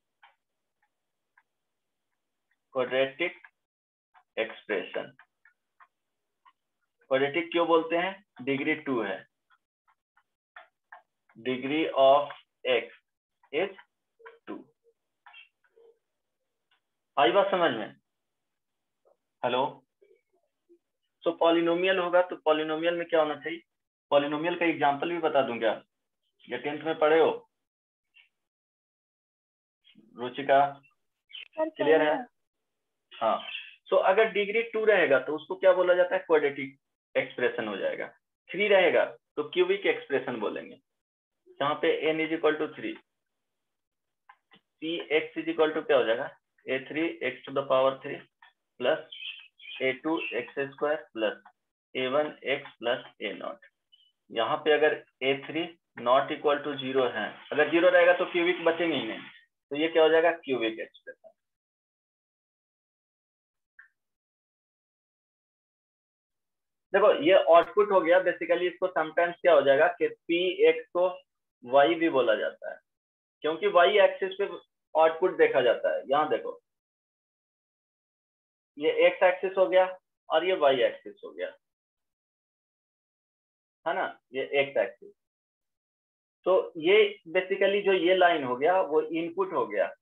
क्वाड्रेटिक एक्सप्रेशन। क्वाड्रेटिक क्यों बोलते हैं, डिग्री टू है, degree of x is two. आई बात समझ में, हेलो। सो पॉलिनोमियल होगा तो पॉलिनोमियल में क्या होना चाहिए, पॉलिनोमियल का एग्जांपल भी बता दूं क्या, या टेंथ में पढ़े हो, रुचिका, क्लियर है, हाँ। सो so, अगर डिग्री टू रहेगा तो उसको क्या बोला जाता है, क्वाड्रेटिक एक्सप्रेशन हो जाएगा। थ्री रहेगा तो क्यूबिक एक्सप्रेशन बोलेंगे, जहाँ पे n is equal to three, p x is equal to क्या हो जाएगा, a three x to the power three plus a two x square plus A one x plus A nought. यहाँ पे अगर a three not equal to zero है, अगर zero रहेगा तो क्यूबिक बचेंगे ही नहीं, तो ये क्या हो जाएगा, क्यूबिक एक्सप्रेशन। देखो ये आउटपुट हो गया, बेसिकली इसको समटाइम्स क्या हो जाएगा कि पी एक्स को वाई भी बोला जाता है, क्योंकि वाई एक्सिस पे आउटपुट देखा जाता है। यहाँ देखो ये एक्स एक्सिस हो गया और ये वाई एक्सिस हो गया, है ना, ये एक्स एक्सिस। तो ये बेसिकली जो ये लाइन हो गया वो इनपुट हो गया,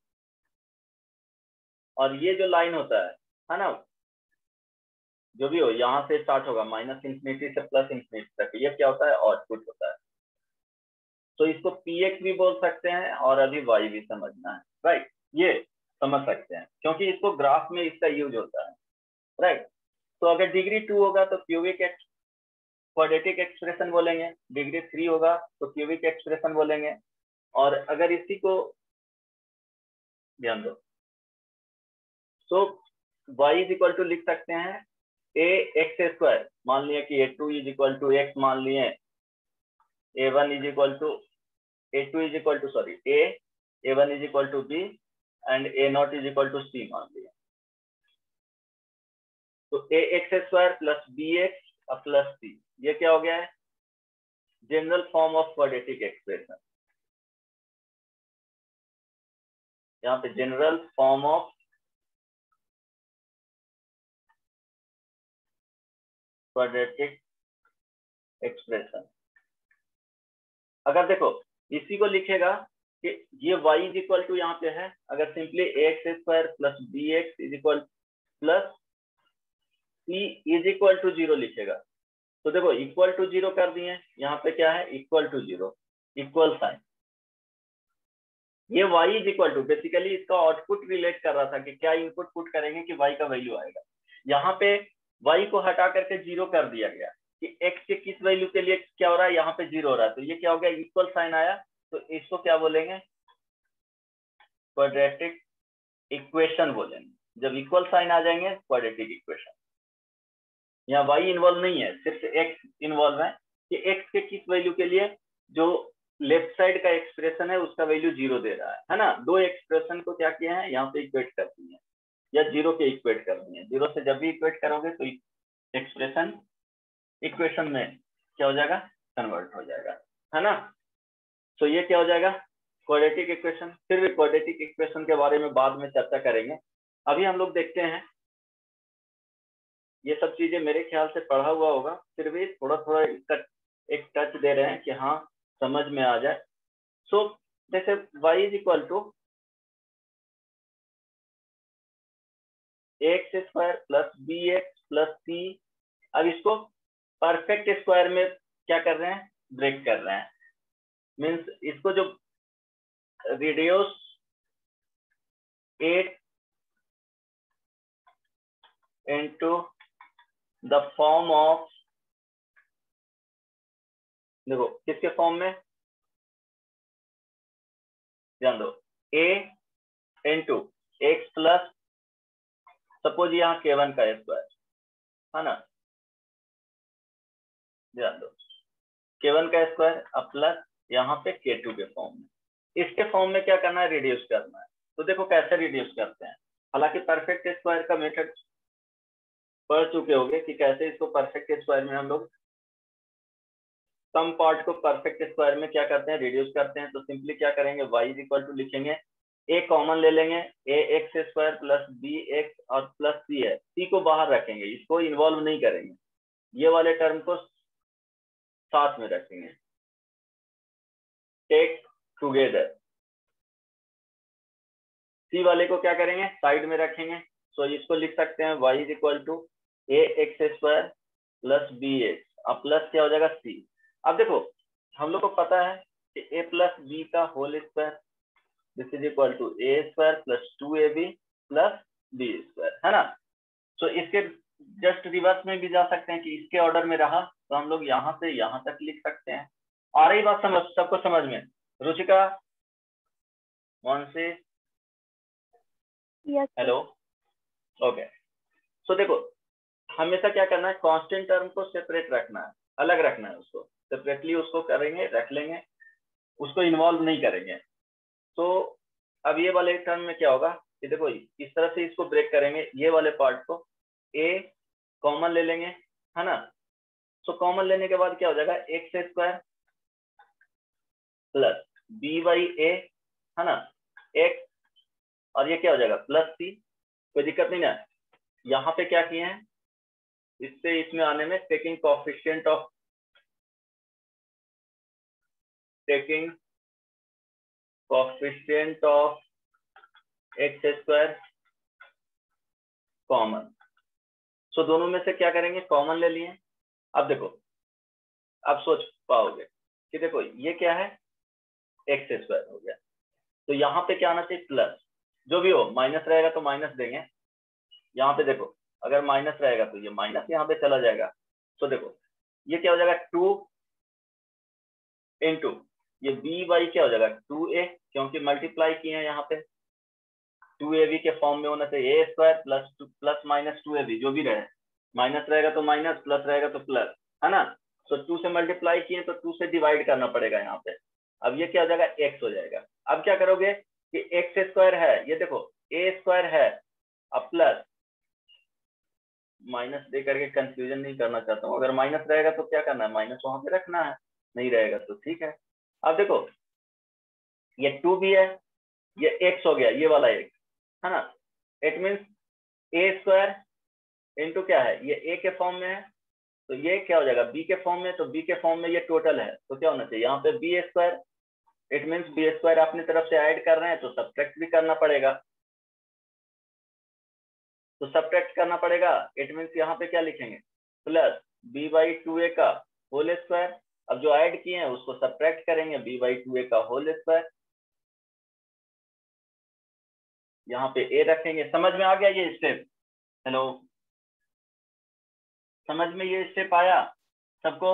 और ये जो लाइन होता है है ना, जो भी हो यहाँ से स्टार्ट होगा माइनस इंफिनिटी से प्लस इंफिनिटी तक, ये क्या होता है, आउटपुट होता है। तो इसको पी एक्स भी बोल सकते हैं और अभी वाई भी समझना है, राइट, ये समझ सकते हैं क्योंकि इसको ग्राफ में इसका यूज होता है, राइट। तो अगर डिग्री टू होगा तो क्यूबिक एक्स क्वाड्रेटिक एक्सप्रेशन बोलेंगे, डिग्री थ्री होगा तो क्यूबिक एक्सप्रेशन बोलेंगे, और अगर इसी को ध्यान दो तो y इज इक्वल टू लिख सकते हैं ए एक्स स्क्वायर, मान लिया कि a two is equal to x मान लिए, a one is equal to a two is equal to sorry a a one is equal to b and a nought is equal to c मान लिया। तो a x square plus b x plus c, ये क्या हो गया है, general form of quadratic expression. यहाँ पे general form of quadratic expression. अगर देखो इसी को लिखेगा कि ये y इज इक्वल टू यहाँ पे है, अगर simply a x square plus b x is equal plus c is equal to zero लिखेगा, तो देखो इक्वल टू जीरो कर दिए, यहाँ पे क्या है, equal to zero, equal sign. ये y is equal to basically इसका आउटपुट रिलेट कर रहा था कि क्या इनपुट पुट करेंगे कि y का वैल्यू आएगा। यहाँ पे y को हटा करके जीरो कर दिया गया कि x के किस वैल्यू के लिए क्या हो रहा है, यहाँ पे जीरो हो रहा है, तो ये क्या हो गया, इक्वल साइन आया, तो इसको क्या बोलेंगे, क्वाड्रेटिक इक्वेशन बोलेंगे। जब इक्वल साइन आ जाएंगे क्वाड्रेटिक इक्वेशन। यहाँ y इन्वॉल्व नहीं है, सिर्फ x इन्वॉल्व है कि x के किस वैल्यू के लिए जो लेफ्ट साइड का एक्सप्रेशन है उसका वैल्यू जीरो दे रहा है, है ना। दो एक्सप्रेशन को क्या किया है, यहाँ पे इक्वेट कर दिए या जीरो के इक्वेट कर दिए। जीरो से जब भी इक्वेट करोगे तो एक्सप्रेशन इक्वेशन में क्या हो जाएगा, कन्वर्ट हो जाएगा, है ना। तो ये क्या हो जाएगा, क्वाड्रेटिक इक्वेशन। फिर भी क्वाड्रेटिक इक्वेशन के बारे में बाद में चर्चा करेंगे। अभी हम लोग देखते हैं, ये सब चीजें मेरे ख्याल से पढ़ा हुआ होगा, फिर भी थोड़ा थोड़ा इसका एक टच दे रहे हैं कि हाँ समझ में आ जाए। सो so, जैसे y is equal to x square plus b x plus c. अब इसको परफेक्ट स्क्वायर में क्या कर रहे हैं, ब्रेक कर रहे हैं। मीन्स इसको जो reduce at into the form of, देखो किसके फॉर्म में, ध्यान दो, a into x plus suppose यहाँ के वन का स्क्वायर है ना, ध्यान दो के वन का स्क्वायर अब प्लस यहाँ पे के टू के फॉर्म में, इसके फॉर्म में क्या करना है, रिड्यूस करना है। तो देखो कैसे रिड्यूस करते हैं, हालांकि परफेक्ट स्क्वायर का मेथड पढ़ चुके होंगे कि कैसे इसको परफेक्ट स्क्वायर में हम लोग सम पार्ट को परफेक्ट स्क्वायर में क्या करते हैं, रिड्यूस करते हैं। तो सिंपली क्या करेंगे, y इज इक्वल टू लिखेंगे, a कॉमन ले लेंगे, a x square plus b x और प्लस c है, c को बाहर रखेंगे, इसको इन्वॉल्व नहीं करेंगे, ये वाले टर्म को साथ में रखेंगे, टेक टुगेदर। c वाले को क्या करेंगे, साइड में रखेंगे। सो so, इसको लिख सकते हैं y is equal to a x square plus b x, अब प्लस क्या हो जाएगा c। अब देखो हम लोग को पता है कि a प्लस बी का whole square this is equal to a square plus two a b plus B square, है ना। सो so, इसके जस्ट रिवर्स में भी जा सकते हैं कि इसके ऑर्डर में रहा तो हम लोग यहाँ से यहाँ तक लिख सकते हैं। आ रही बात समझ, सबको समझ में? Ruchika, Monsi, hello, okay. So देखो हमेशा क्या करना है, कांस्टेंट टर्म को सेपरेट रखना है, अलग रखना है, उसको सेपरेटली उसको करेंगे, रख लेंगे, उसको इन्वॉल्व नहीं करेंगे। तो अब ये वाले टर्म में क्या होगा कि देखो इस तरह से इसको ब्रेक करेंगे, ये वाले पार्ट को a कॉमन ले लेंगे, है ना। सो कॉमन लेने के बाद क्या हो जाएगा, x square plus b by a, है ना, एक्स, और ये क्या हो जाएगा प्लस सी, कोई दिक्कत नहीं ना। यहाँ पे क्या किए हैं, इससे इसमें आने में taking coefficient of taking coefficient of x square common. So दोनों में से क्या करेंगे, कॉमन ले लिए। अब देखो अब सोच पाओगे कि देखो ये क्या है, एक्स स्क्वायर हो गया, तो यहाँ पे क्या आना चाहिए, प्लस, जो भी हो, माइनस रहेगा तो माइनस देंगे। यहाँ पे देखो अगर माइनस रहेगा तो ये माइनस यहाँ पे चला जाएगा। तो देखो ये क्या हो जाएगा, टू इंटू ये बी बाई क्या हो जाएगा टू ए, क्योंकि मल्टीप्लाई किए हैं यहाँ पे, टू ए बी के फॉर्म में होना चाहिए, a square plus two plus minus two a b, जो भी रहे, माइनस रहेगा तो माइनस, प्लस रहेगा तो प्लस, है ना। तो टू से मल्टीप्लाई किए तो टू से डिवाइड करना पड़ेगा यहाँ पे। अब ये क्या हो जाएगा, एक्स हो जाएगा। अब क्या करोगे कि एक्स स्क्वायर है, ये देखो ए स्क्वायर है, अब प्लस माइनस दे करके कंफ्यूजन नहीं करना चाहता हूँ, अगर माइनस रहेगा तो क्या करना है, माइनस वहां पे रखना है, नहीं रहेगा तो ठीक है। अब देखो ये टू भी है, ये एक्स हो गया, ये वाला एक्स, है ना। It means a square into क्या है, ये ए के फॉर्म में है तो ये क्या हो जाएगा बी के फॉर्म में, तो बी के फॉर्म में ये टोटल है तो क्या होना चाहिए यहाँ पे b square. It means b square अपनी तरफ से ऐड कर रहे हैं तो सब्ट्रैक्ट भी करना पड़ेगा, तो सब्ट्रैक्ट करना पड़ेगा। इट मीन्स यहाँ पे क्या लिखेंगे, plus b by two a का होल स्क्वायर। अब जो ऐड किए हैं उसको सब्ट्रैक्ट करेंगे, बी बाई टू ए का होल स्क्वायर, यहाँ पे ए रखेंगे। समझ में आ गया ये स्टेप? हेलो, समझ में ये स्टेप आया सबको?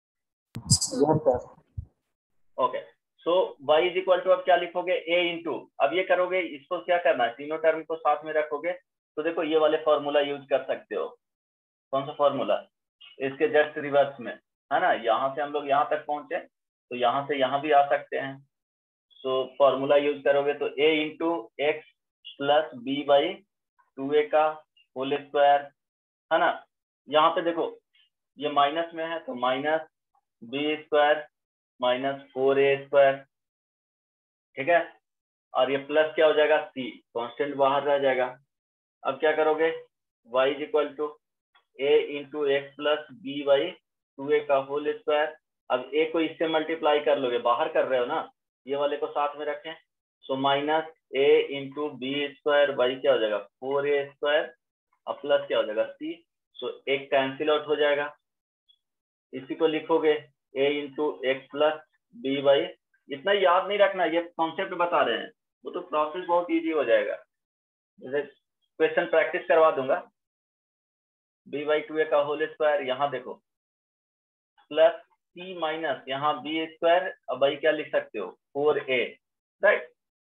Okay. So y is equal to अब क्या लिखोगे, a इंटू, अब ये करोगे, इसको क्या करना है, तीनों टर्म को साथ में रखोगे तो देखो ये वाले फॉर्मूला यूज कर सकते हो। कौन सा फॉर्मूला, इसके जस्ट रिवर्स में, है ना। यहाँ से हम लोग यहाँ तक पहुंचे तो यहाँ से यहाँ भी आ सकते हैं। सो फॉर्मूला यूज करोगे तो a into x plus b by two a का होल स्क्वायर, है ना। यहाँ पे देखो ये माइनस में है तो minus b square minus four a square, ठीक है। और ये प्लस क्या हो जाएगा, सी, कांस्टेंट बाहर रह जाएगा। अब क्या करोगे, y is equal to a into x plus b by two a का होल स्क्वायर। अब a को इससे मल्टीप्लाई कर लोगे, बाहर कर रहे हो ना, ये वाले को साथ में रखें। So minus a into b square by क्या हो जाएगा फोर ए स्क्वायर, और प्लस क्या हो जाएगा सी। सो एक कैंसिल आउट हो जाएगा, इसी को लिखोगे a into x plus b by, इतना याद नहीं रखना, ये कॉन्सेप्ट बता रहे हैं, वो तो प्रोसेस बहुत इजी हो जाएगा, जैसे क्वेश्चन प्रैक्टिस करवा दूंगा। बी बाई टू ए का होल स्क्वायर, यहाँ देखो प्लस सी माइनस यहाँ बी स्क्वायर, अब भाई क्या लिख सकते हो four a, right.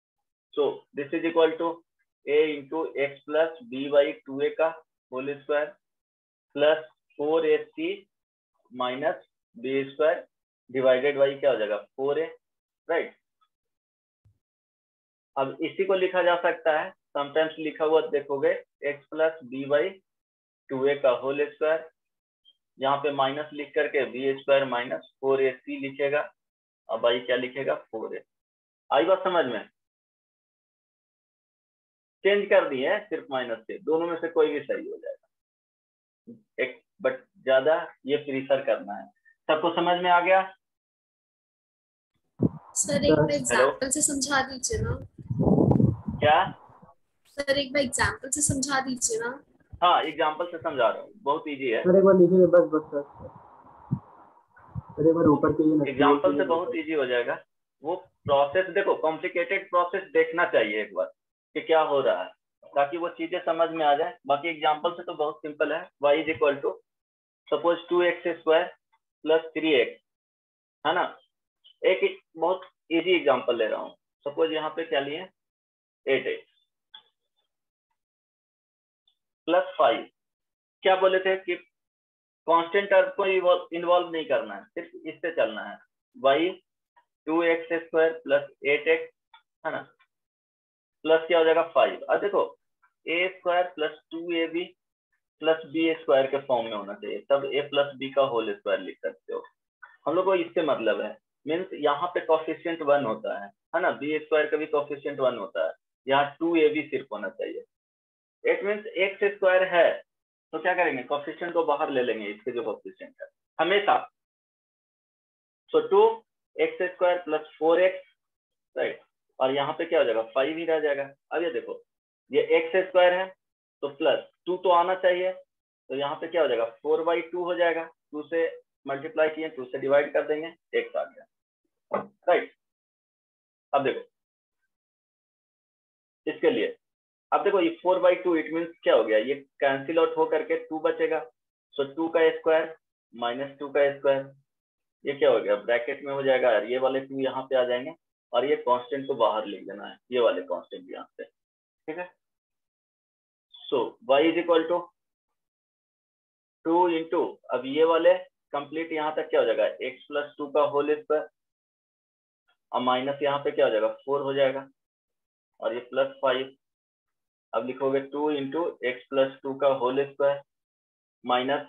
So this is equal to a into x plus b by two a का whole square plus four a c minus b square divided by क्या हो जाएगा फोर ए, राइट। अब इसी को लिखा जा सकता है, समटाइम्स लिखा हुआ देखोगे x plus b by two a का होल स्क्वायर, यहाँ पे माइनस लिख करके b square minus four a c लिखेगा और बाई क्या लिखेगा फोर ए। आई बात समझ में? चेंज कर दिए है सिर्फ माइनस से, दोनों में से कोई भी सही हो जाएगा एक, बट ज्यादा ये प्रीफर करना है। सबको समझ में आ गया? सर एक बार एग्जांपल से समझा दीजिए ना। क्या सर एक बार एग्जांपल से समझा दीजिए ना। हाँ एग्जांपल से समझा रहा हूँ, बहुत इजी है। सर एक बार नीचे बस बस बस सर एक बार ऊपर के लिए एग्जांपल से बहुत इजी हो जाएगा। वो प्रोसेस देखो, कॉम्प्लिकेटेड प्रोसेस देखना चाहिए एक बार कि क्या हो रहा है, ताकि वो चीजें समझ में आ जाए। बाकी एग्जांपल से तो बहुत सिंपल है। y is equal to suppose two x square plus three x, है ना। एक बहुत इजी एग्जांपल ले रहा हूँ। सपोज यहाँ पे क्या लिए एट एक्स प्लस फाइव। क्या बोले थे कि कांस्टेंट टर्म को इन्वॉल्व नहीं करना है, सिर्फ इससे चलना है। y two x square plus eight x, है ना, प्लस क्या हो जाएगा फाइव। अब देखो a square plus two a b plus B square के फॉर्म में होना चाहिए, तब ए प्लस बी का होल स्क्वायर लिख सकते हो। हम लोग को इससे मतलब है, मीन्स यहाँ पे कोफिशिएंट वन होता है है ना, बी स्क्वायर का भी कोफिशिएंट वन होता है, यहाँ टू ए बी सिर्फ होना चाहिए। इट मीन्स एक्स स्क्वायर है तो क्या करेंगे, कोफिशिएंट को बाहर ले लेंगे, इसके जो कोफिशिएंट है हमेशा। So two x square plus four x, right, और यहाँ पे क्या हो जाएगा फाइव ही रह जाएगा। अब ये देखो ये एक्स स्क्वायर है तो प्लस टू तो आना चाहिए, तो यहाँ पे क्या हो जाएगा फोर बाई टू हो जाएगा, टू से मल्टीप्लाई किए टू से डिवाइड कर देंगे, एक्स आ गया, राइट। अब देखो इसके लिए, अब देखो ये four by two it means क्या हो गया, ये कैंसिल आउट हो करके टू बचेगा। सो टू का स्क्वायर माइनस टू का स्क्वायर, ये क्या हो गया ब्रैकेट में हो जाएगा, ये वाले टू यहाँ पे आ जाएंगे और ये कांस्टेंट को बाहर लिख देना है, ये वाले कांस्टेंट यहाँ पे, ठीक है। So y is equal to two into, अब ये वाले कंप्लीट यहाँ तक क्या हो जाएगा x प्लस टू का होल स्क्वायर, अब माइनस यहाँ पे क्या हो जाएगा फोर हो जाएगा और ये प्लस फाइव। अब लिखोगे two into x plus two का whole square minus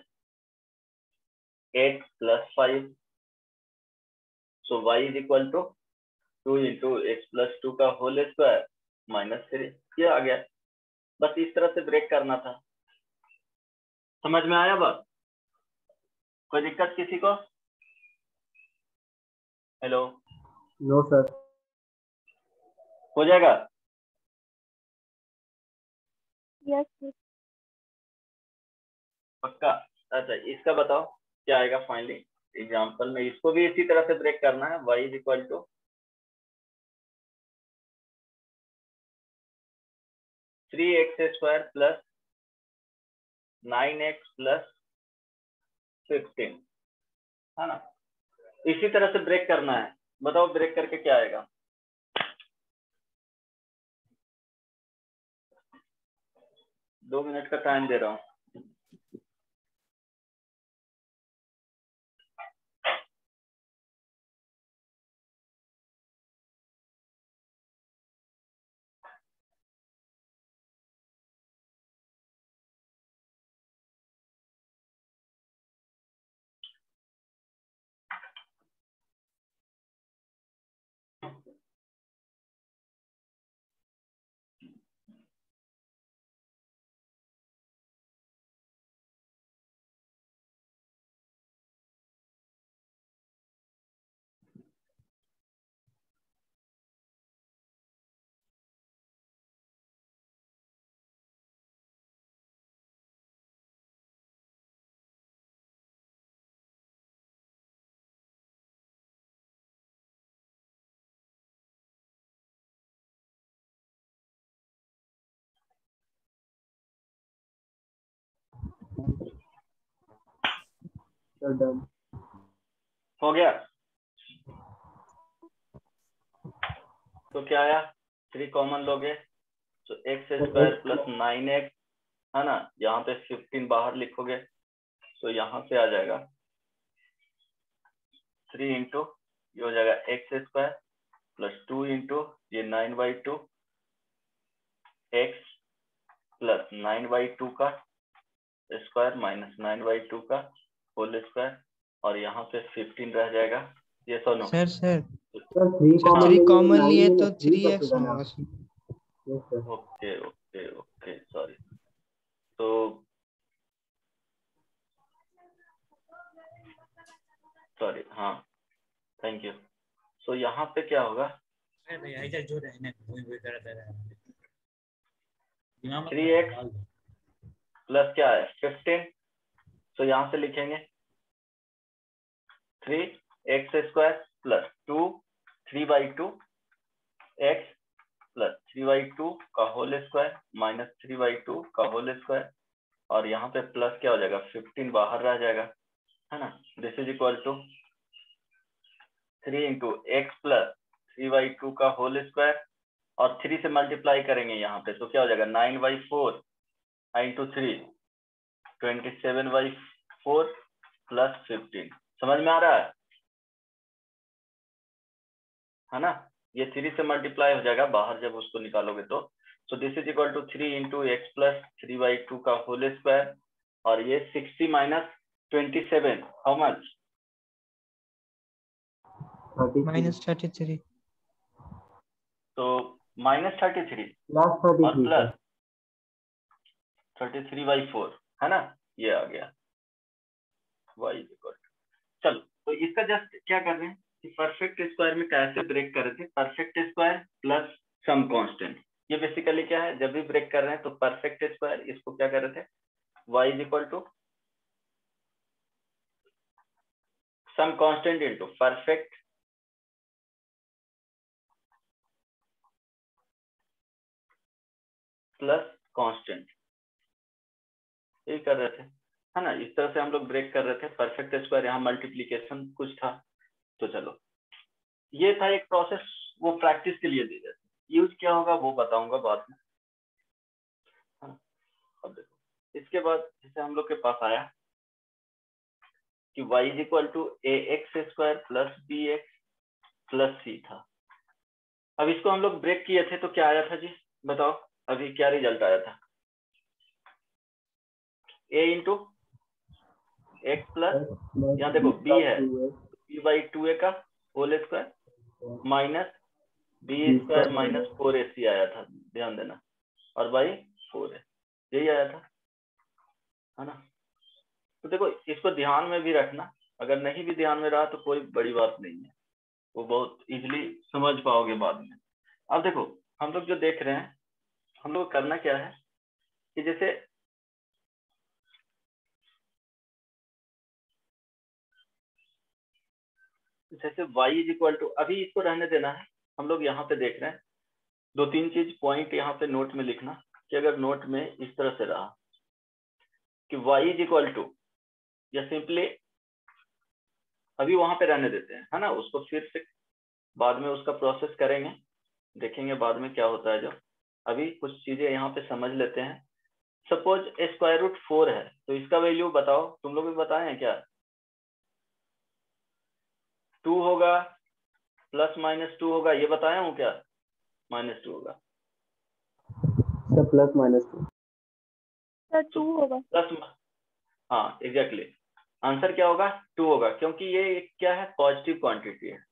eight plus five. So y is equal to two into x plus two का होल स्क्वायर माइनस थ्री, ये आ गया। बस इस तरह से ब्रेक करना था। समझ में आया बात? कोई दिक्कत किसी को? हेलो? No sir. हो जाएगा? Yes sir. पक्का? अच्छा इसका बताओ क्या आएगा फाइनली एग्जाम्पल में। इसको भी इसी तरह से ब्रेक करना है। y is equal to three x square plus nine x plus fifteen, है ना। इसी तरह से ब्रेक करना है। बताओ ब्रेक करके क्या आएगा। दो मिनट का टाइम दे रहा हूँ। डन हो गया? तो क्या आया थ्री कॉमन लोगे तो x square plus nine x है ना, यहाँ पे फिफ्टीन बाहर लिखोगे तो यहाँ से आ जाएगा थ्री इंटू ये हो जाएगा x square plus two into ये nine by two x plus nine by two का square minus nine by two का होल स्क्वायर और यहाँ पे फिफ्टीन रह जाएगा। ये सुनो sir sir sir three common लिए तो थ्री एक्स होगा। Okay okay okay sorry. तो सॉरी हाँ थैंक यू। सो यहाँ पे क्या होगा थ्री एक्स प्लस क्या है फिफ्टीन। तो यहाँ से लिखेंगे three x square plus two three by two x plus three by two का whole square minus three by two का होल स्क्वायर और यहाँ पे प्लस क्या हो जाएगा फिफ्टीन बाहर रह जाएगा है ना। This is equal to three into x plus three by two का होल स्क्वायर और थ्री से मल्टीप्लाई करेंगे यहाँ पे तो क्या हो जाएगा nine by four into three twenty seven by four plus fifteen. समझ में आ रहा है है ना। ये थ्री से मल्टीप्लाई हो जाएगा बाहर जब उसको निकालोगे तो। So this is equal to three into x plus three by two का होल स्क्वायर और ये sixty minus twenty seven how much minus thirty three. तो माइनस थर्टी थ्री प्लस और thirty three plus thirty three by four है ना। ये आ गया y इक्वल टू। चलो तो इसका जस्ट क्या कर रहे हैं कि परफेक्ट स्क्वायर में कैसे ब्रेक कर रहे थे perfect square plus some constant. ये बेसिकली क्या है जब भी ब्रेक कर रहे हैं तो परफेक्ट स्क्वायर इसको क्या कर रहे थे y equal to some constant into perfect plus constant यही कर रहे थे है ना। इस तरह से हम लोग ब्रेक कर रहे थे परफेक्ट स्क्वायर यहाँ मल्टीप्लीकेशन कुछ था। तो चलो ये था एक प्रोसेस वो प्रैक्टिस के लिए दी जाती यूज क्या होगा वो बताऊंगा बाद में। अब देखो इसके बाद जैसे हम लोग के पास आया कि y is equal to a x square plus b x plus c था। अब इसको हम लोग ब्रेक किए थे तो क्या आया था जी बताओ अभी क्या रिजल्ट आया था a इंटू एक्स प्लस यहाँ देखो b है b बाई टू ए का whole square minus b square minus four a c आया था ध्यान देना और बाई फोर है यही आया था है ना। तो देखो इसको ध्यान में भी रखना अगर नहीं भी ध्यान में रहा तो कोई बड़ी बात नहीं है वो बहुत इजीली समझ पाओगे बाद में। अब देखो हम लोग जो देख रहे हैं हम लोग करना क्या है कि जैसे जैसे y इज इक्वल टू अभी इसको रहने देना है। हम लोग यहाँ पे देख रहे हैं दो तीन चीज पॉइंट यहाँ पे नोट में लिखना कि अगर नोट में इस तरह से रहा कि y इज इक्वल टू या सिंपली अभी वहां पे रहने देते हैं है ना उसको फिर से बाद में उसका प्रोसेस करेंगे देखेंगे बाद में क्या होता है। जो अभी कुछ चीजें यहाँ पे समझ लेते हैं। सपोज स्क्वायर रूट फोर है तो इसका वैल्यू बताओ तुम लोग भी बताए हैं क्या टू होगा प्लस माइनस टू होगा ये बताया हूँ क्या माइनस टू होगा sir plus minus two sir two होगा प्लस हाँ एग्जैक्टली आंसर क्या होगा टू होगा क्योंकि ये क्या है पॉजिटिव क्वांटिटी है।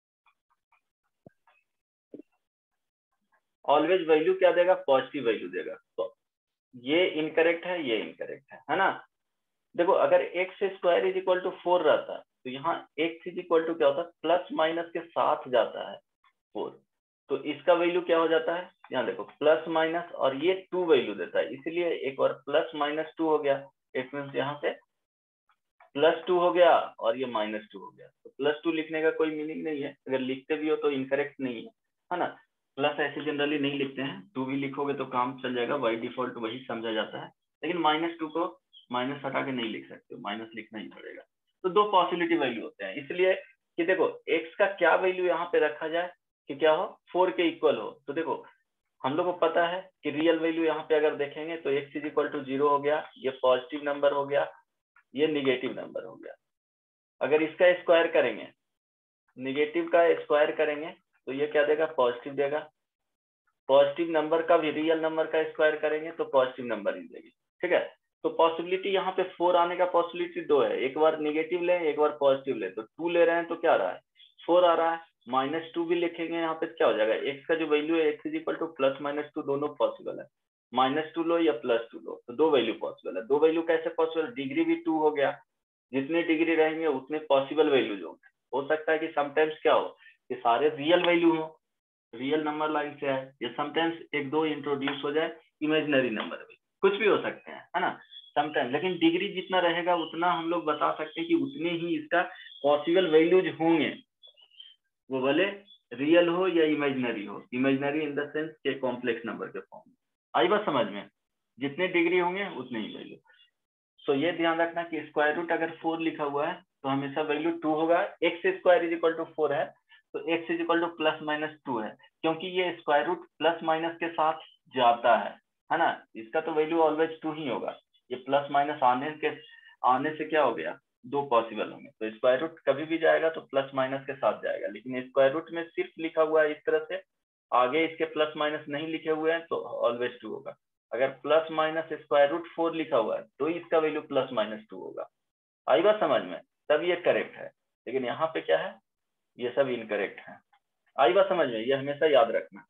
ऑलवेज वैल्यू क्या देगा पॉजिटिव वैल्यू देगा। तो ये इनकरेक्ट है ये इनकरेक्ट है है ना। देखो अगर x square is equal to four रहता है तो यहाँ एक्स इज इक्वल टू क्या होता है प्लस माइनस के साथ जाता है फोर तो इसका वैल्यू क्या हो जाता है यहाँ देखो प्लस माइनस और ये टू वैल्यू देता है इसलिए एक बार प्लस माइनस टू हो गया इट मीन्स यहाँ से प्लस टू हो गया और ये माइनस टू हो गया। तो प्लस टू लिखने का कोई मीनिंग नहीं है अगर लिखते भी हो तो इनकरेक्ट नहीं है है ना। प्लस ऐसे जनरली नहीं लिखते हैं टू भी लिखोगे तो काम चल जाएगा बाई डिफॉल्ट वही समझा जाता है लेकिन माइनस टू को माइनस हटा के नहीं लिख सकते माइनस लिखना ही पड़ेगा। तो दो पॉसिबिलिटी वैल्यू होते हैं इसलिए कि देखो एक्स का क्या वैल्यू यहाँ पे रखा जाए कि क्या हो, फोर के इक्वल हो। तो देखो हम लोग को पता है कि रियल वैल्यू यहाँ पे अगर देखेंगे तो x is equal to zero हो गया, ये पॉजिटिव नंबर हो गया, ये निगेटिव नंबर हो गया। अगर इसका स्क्वायर करेंगे, निगेटिव का स्क्वायर करेंगे तो ये क्या देगा, पॉजिटिव देगा। पॉजिटिव नंबर का भी रियल नंबर का स्क्वायर करेंगे तो पॉजिटिव नंबर ही देगी। ठीक है, तो पॉसिबिलिटी यहाँ पे फोर आने का पॉसिबिलिटी दो है, एक बार निगेटिव ले एक बार पॉजिटिव ले। तो टू ले रहे हैं तो क्या आ रहा है, फोर आ रहा है। माइनस टू भी लिखेंगे यहाँ पे क्या हो जाएगा, एक्स का जो वैल्यू है x is equal to plus minus two, दोनों पॉसिबल है। माइनस टू लो या प्लस टू लो, तो दो वैल्यू पॉसिबल है। दो वैल्यू कैसे पॉसिबल, डिग्री भी टू हो गया, जितने डिग्री रहेंगे उतने पॉसिबल वैल्यूज होंगे। हो सकता है कि समटाइम्स क्या हो कि सारे रियल वैल्यू हो, रियल नंबर लाइन से है, या समटाइम्स एक दो इंट्रोड्यूस हो जाए इमेजिनरी नंबर भी, कुछ भी हो सकते हैं, है ना समटाइम। लेकिन डिग्री जितना रहेगा उतना हम लोग बता सकते हैं कि उतने ही इसका पॉसिबल वैल्यूज होंगे, वो भले रियल हो या इमेजिनरी हो। इमेजिनरी इन द सेंस के कॉम्प्लेक्स नंबर के फॉर्म में। आई बात समझ में, जितने डिग्री होंगे उतने ही वैल्यू। सो ये ध्यान रखना कि स्क्वायर रूट अगर फोर लिखा हुआ है तो हमेशा वैल्यू टू होगा। X square is equal to four है तो x is equal to plus minus two है, क्योंकि ये स्क्वायर रूट प्लस माइनस के साथ जाता है है ना, इसका तो वैल्यू ऑलवेज टू ही होगा। ये प्लस माइनस आने के आने से क्या हो गया, दो पॉसिबल होंगे। तो स्क्वायर रूट कभी भी जाएगा तो प्लस माइनस के साथ जाएगा, लेकिन स्क्वायर रूट में सिर्फ लिखा हुआ है इस तरह से, आगे इसके प्लस माइनस नहीं लिखे हुए हैं तो ऑलवेज टू होगा। अगर plus minus square root four लिखा हुआ है तो इसका वैल्यू प्लस माइनस टू होगा। आई बात समझ में, तब ये करेक्ट है। लेकिन यहाँ पे क्या है, ये सब इनकरेक्ट है। आई बात समझ में, ये हमेशा याद रखना।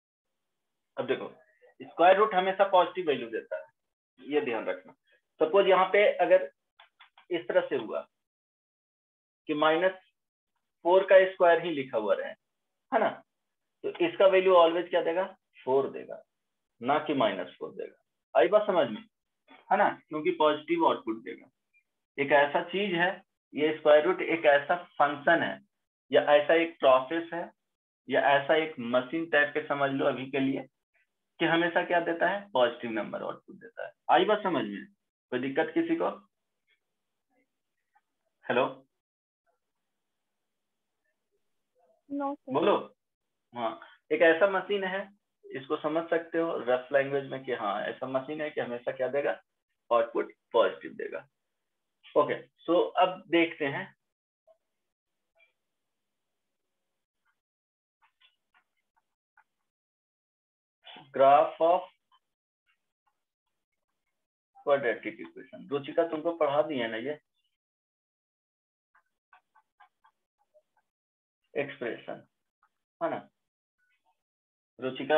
अब देखो स्क्वायर रूट हमेशा पॉजिटिव वैल्यू देता है, ये ध्यान रखना। सपोज यहाँ पे अगर इस तरह से हुआ कि माइनस फोर का स्क्वायर ही लिखा हुआ रहे, है ना, तो इसका वैल्यू ऑलवेज क्या देगा, फोर देगा, ना कि माइनस फोर देगा। आई बात समझ में, है ना, क्योंकि पॉजिटिव आउटपुट देगा। एक ऐसा चीज है, ये स्क्वायर रूट एक ऐसा फंक्शन है या ऐसा एक प्रोसेस है या ऐसा एक मशीन टाइप के समझ लो अभी के लिए, कि हमेशा क्या देता है, पॉजिटिव नंबर आउटपुट देता है। आई बात समझ में, कोई दिक्कत किसी को? Hello no sir. बोलो। हाँ, एक ऐसा मशीन है, इसको समझ सकते हो रफ लैंग्वेज में कि हाँ ऐसा मशीन है कि हमेशा क्या देगा, आउटपुट पॉजिटिव देगा। ओके, सो अब देखते हैं graph of quadratic equation. Ruchika तुमको पढ़ा दिए ना ये एक्सप्रेशन, है ना रुचिका?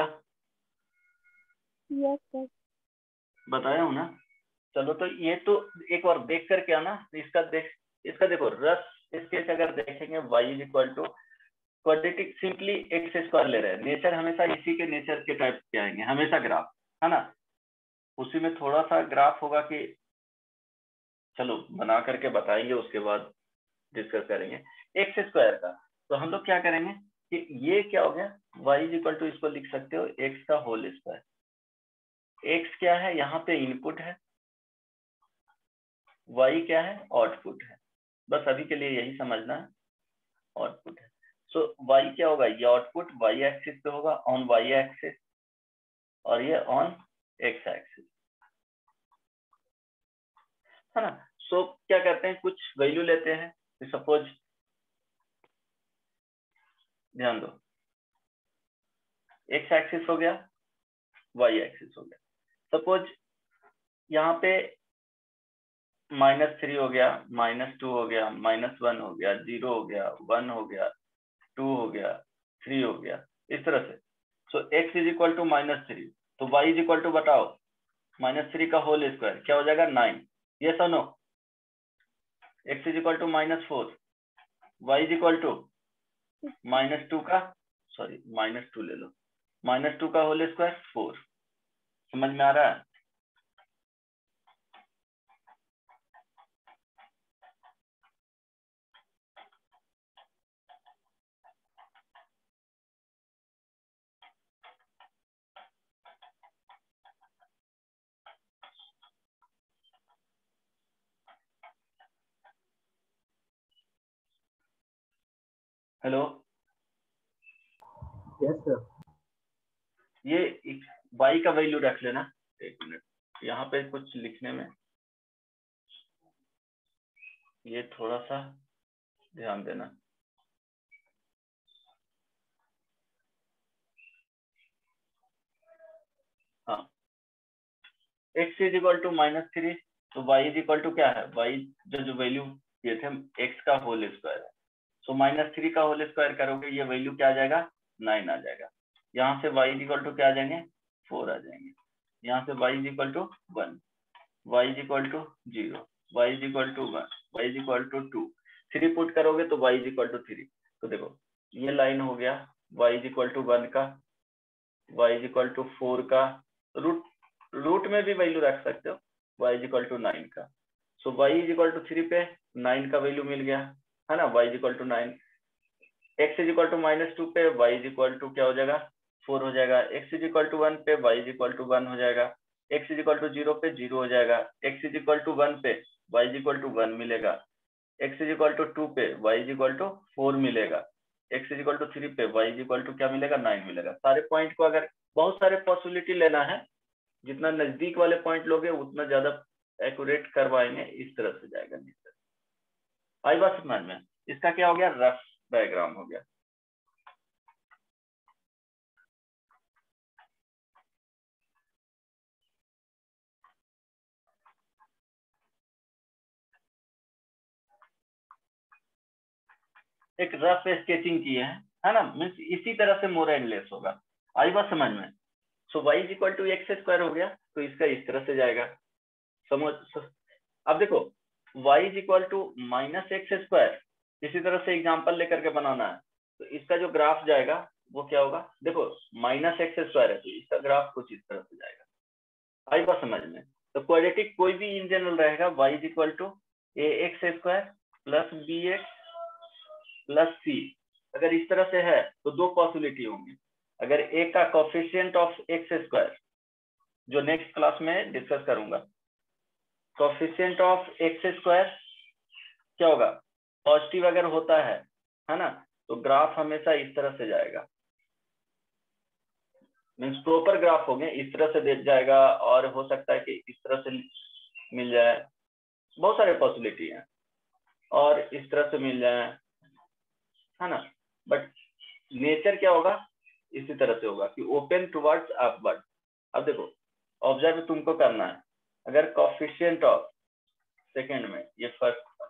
Yes sir. बताया हूँ ना। चलो तो ये तो एक बार देख करके आना इसका, देख इसका देखो रस स्केच अगर देखेंगे y is equal to quadratic, simply x square ले रहे हैं, नेचर हमेशा इसी के नेचर के टाइप के आएंगे हमेशा ग्राफ, है ना। उसी में थोड़ा सा ग्राफ होगा कि चलो बना करके बताएंगे, उसके बाद डिस्कस करेंगे एक्स स्क्वायर का। तो हम लोग क्या करेंगे कि ये क्या हो गया, y इज इक्वल टू, इसको लिख सकते हो x का होल स्क्वायर। x क्या है, यहाँ पे इनपुट है, y क्या है, आउटपुट है। बस अभी के लिए यही समझना है, आउटपुट है। सो so, y क्या होगा, ये आउटपुट y एक्सिस पे होगा, ऑन y एक्सिस, और ये ऑन x एक्सिस, है ना। सो so, क्या करते हैं, कुछ वैल्यू लेते हैं, सपोज ध्यान दो, x एक्सिस हो गया, y एक्सिस हो गया। सपोज यहाँ पे माइनस थ्री हो गया, माइनस टू हो गया, माइनस वन हो गया, जीरो हो गया, वन हो गया, टू हो गया, थ्री हो गया, इस तरह से। So x is equal to minus three, तो वाई इज इक्वल टू बताओ, माइनस थ्री का होल स्क्वायर क्या हो जाएगा, नाइन। ये सुनो, x is equal to minus four, y is equal to minus two का, सॉरी माइनस टू ले लो, माइनस टू का होल स्क्वायर फोर। समझ में आ रहा है? Hello yes sir. ये y का वैल्यू रख लेना। एक मिनट, यहाँ पे कुछ लिखने में ये थोड़ा सा ध्यान देना। हाँ, x is equal to minus three, तो y इज इक्वल टू क्या है, y जो जो वैल्यू दिए थे x का होल स्क्वायर है। सो माइनस थ्री का होल स्क्वायर करोगे, ये वैल्यू क्या आ जाएगा, नाइन आ जाएगा। यहाँ से y इज इक्वल टू क्या आ जाएंगे, फोर आ जाएंगे। यहाँ से y is equal to one, y is equal to zero, y is equal to one, y is equal to two. Three put करोगे तो y is equal to three. तो देखो ये लाइन हो गया y is equal to one का, y is equal to four का, root root में भी वैल्यू रख सकते हो, y is equal to nine का। So y is equal to three पे नाइन का वैल्यू मिल गया है ना, y is equal to nine. x is equal to minus two पे y इज इक्वल टू क्या हो जाएगा, फोर हो जाएगा। x is equal to one पे y is equal to one हो जाएगा। x is equal to zero पे जीरो हो जाएगा। x is equal to one पे y is equal to one मिलेगा। x is equal to two पे y is equal to four मिलेगा। x is equal to three पे y is equal to क्या मिलेगा, नाइन मिलेगा। सारे पॉइंट को अगर बहुत सारे पॉसिबिलिटी लेना है, जितना नजदीक वाले पॉइंट लोगे उतना ज्यादा एक्यूरेट करवाएंगे। इस तरह से जाएगा नीचे। आई बात समझ में? इसका क्या हो गया, रफ डायग्राम हो गया। एक रफ स्केचिंग की है है ना, मीन्स इसी तरह से मोर एंड लेस होगा। आई बात समझ में? So y is equal to x square हो गया, तो इसका इस तरह से जाएगा। समझ? अब देखो y is equal to minus x square, इसी तरह से एग्जाम्पल लेकर के बनाना है। तो इसका जो ग्राफ जाएगा वो क्या होगा, देखो माइनस एक्स स्क्वायर है तो इसका ग्राफ कुछ इस तरह से जाएगा। आई बात समझ में? तो क्वाड्रेटिक कोई भी इन जनरल रहेगा, y is equal to a x square plus b x plus c. अगर इस तरह से है तो दो पॉसिबिलिटी होंगी। अगर ए का कोफिशिएंट ऑफ एक्स स्क्वायर, जो नेक्स्ट क्लास में डिस्कस करूंगा, कोफिशिएंट ऑफ एक्स स्क्वायर क्या होगा, पॉजिटिव अगर होता है है ना, तो ग्राफ हमेशा इस तरह से जाएगा। मीन्स प्रॉपर ग्राफ हो गए, इस तरह से देख जाएगा, और हो सकता है कि इस तरह से मिल जाए, बहुत सारे पॉसिबिलिटी हैं, और इस तरह से मिल जाए, है ना। बट नेचर क्या होगा, इसी तरह से होगा कि ओपन टुवर्ड्स अपवर्ड। अब देखो ऑब्जर्व तुमको करना है, अगर कोफिशिएंट ऑफ, सेकंड में ये first,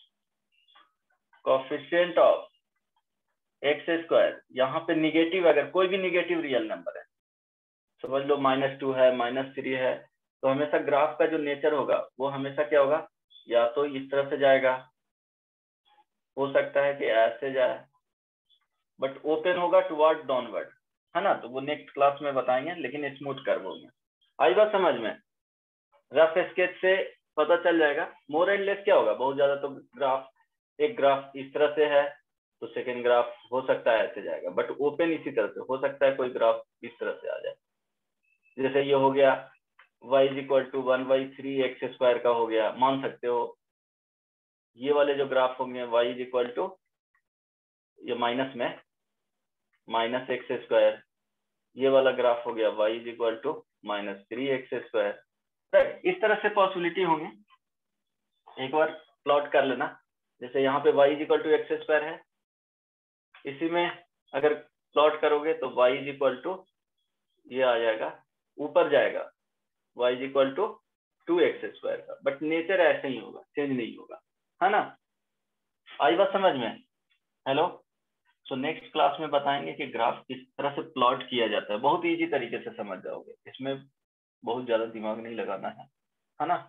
coefficient of x square यहाँ पे निगेटिव, अगर कोई भी निगेटिव रियल नंबर है, समझ लो माइनस टू है, माइनस थ्री है, तो हमेशा ग्राफ का जो नेचर होगा वो हमेशा क्या होगा, या तो इस तरह से जाएगा, हो सकता है कि ऐसे जाए, बट ओपन होगा टुवर्ड डाउनवर्ड, है ना। तो वो नेक्स्ट क्लास में बताएंगे, लेकिन स्मूथ कर्व होगा। आई बात समझ में? रफ स्केच से पता चल जाएगा। मोर एंड लेस क्या होगा, बहुत ज्यादा तो ग्राफ, एक ग्राफ इस तरह से है तो सेकेंड ग्राफ हो सकता है ऐसे जाएगा, बट ओपन इसी तरह से हो सकता है कोई ग्राफ इस तरह से आ जाए। जैसे ये हो गया y is equal to one by three x square का हो गया, मान सकते हो। ये वाले जो ग्राफ होंगे y इज इक्वल टू, ये माइनस में माइनस एक्स स्क्वायर, ये वाला ग्राफ हो गया y is equal to minus three x square. इस तरह से पॉसिबिलिटी होंगे, एक बार प्लॉट कर लेना। जैसे यहाँ पे y is equal to x square है, इसी में अगर प्लॉट करोगे तो y इज इक्वल टू ये आ जाएगा, ऊपर जाएगा y is equal to two x square का, बट नेचर ऐसे ही होगा, चेंज नहीं होगा, है ना। आई बात समझ में? हेलो। सो नेक्स्ट क्लास में बताएंगे कि ग्राफ किस तरह से प्लॉट किया जाता है, बहुत इजी तरीके से समझ जाओगे, इसमें बहुत ज्यादा दिमाग नहीं लगाना है, है ना।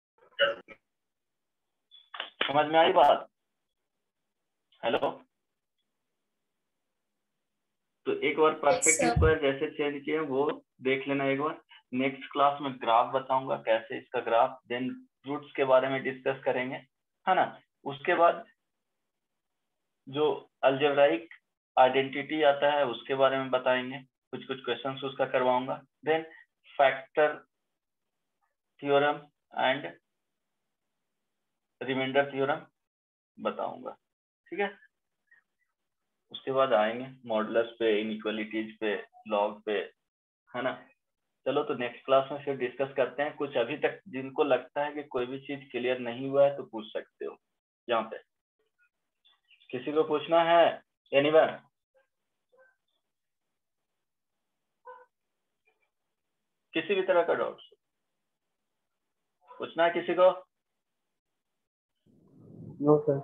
समझ में आई बात? हेलो। तो एक बार परफेक्ट Yes, स्क्वायर जैसे चेंज किए वो देख लेना एक बार। नेक्स्ट क्लास में ग्राफ बताऊंगा कैसे इसका ग्राफ, देन रूट्स के बारे में डिस्कस करेंगे, है ना। उसके बाद जो अलजेब्राइक आइडेंटिटी आता है उसके बारे में बताएंगे, कुछ कुछ क्वेश्चंस उसका करवाऊंगा। Then factor theorem and remainder theorem बताऊंगा, ठीक है। उसके बाद आएंगे मॉडुलस पे, इनइक्वालिटीज पे, लॉग पे, है ना। चलो तो नेक्स्ट क्लास में फिर डिस्कस करते हैं। कुछ अभी तक जिनको लगता है कि कोई भी चीज क्लियर नहीं हुआ है तो पूछ सकते हो यहाँ पे। किसी को पूछना है? एनीवन? किसी भी तरह का डाउट पूछना है किसी को? No sir.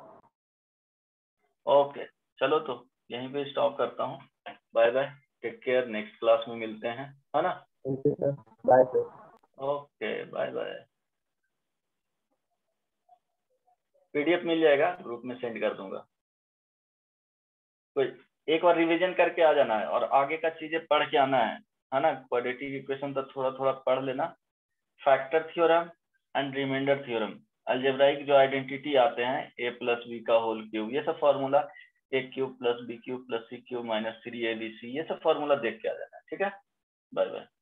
ओके, चलो तो यहीं पे स्टॉप करता हूँ। Bye bye, take care, next class में मिलते हैं, है ना। Thank you sir, bye sir. Okay bye bye. PDF मिल जाएगा, ग्रुप में सेंड कर दूंगा। कोई एक बार रिवीजन करके आ जाना है और आगे का चीजें पढ़ के आना है, है ना। क्वाड्रेटिक इक्वेशन तो थोड़ा थोड़ा पढ़ लेना। Factor theorem and remainder theorem, algebraic जो आइडेंटिटी आते हैं, ए प्लस बी का होल क्यूब, ये सब formula, a cube plus b cube plus c cube minus three A b c, ये सब फॉर्मूला देख के आ जाना है, ठीक है। Bye bye.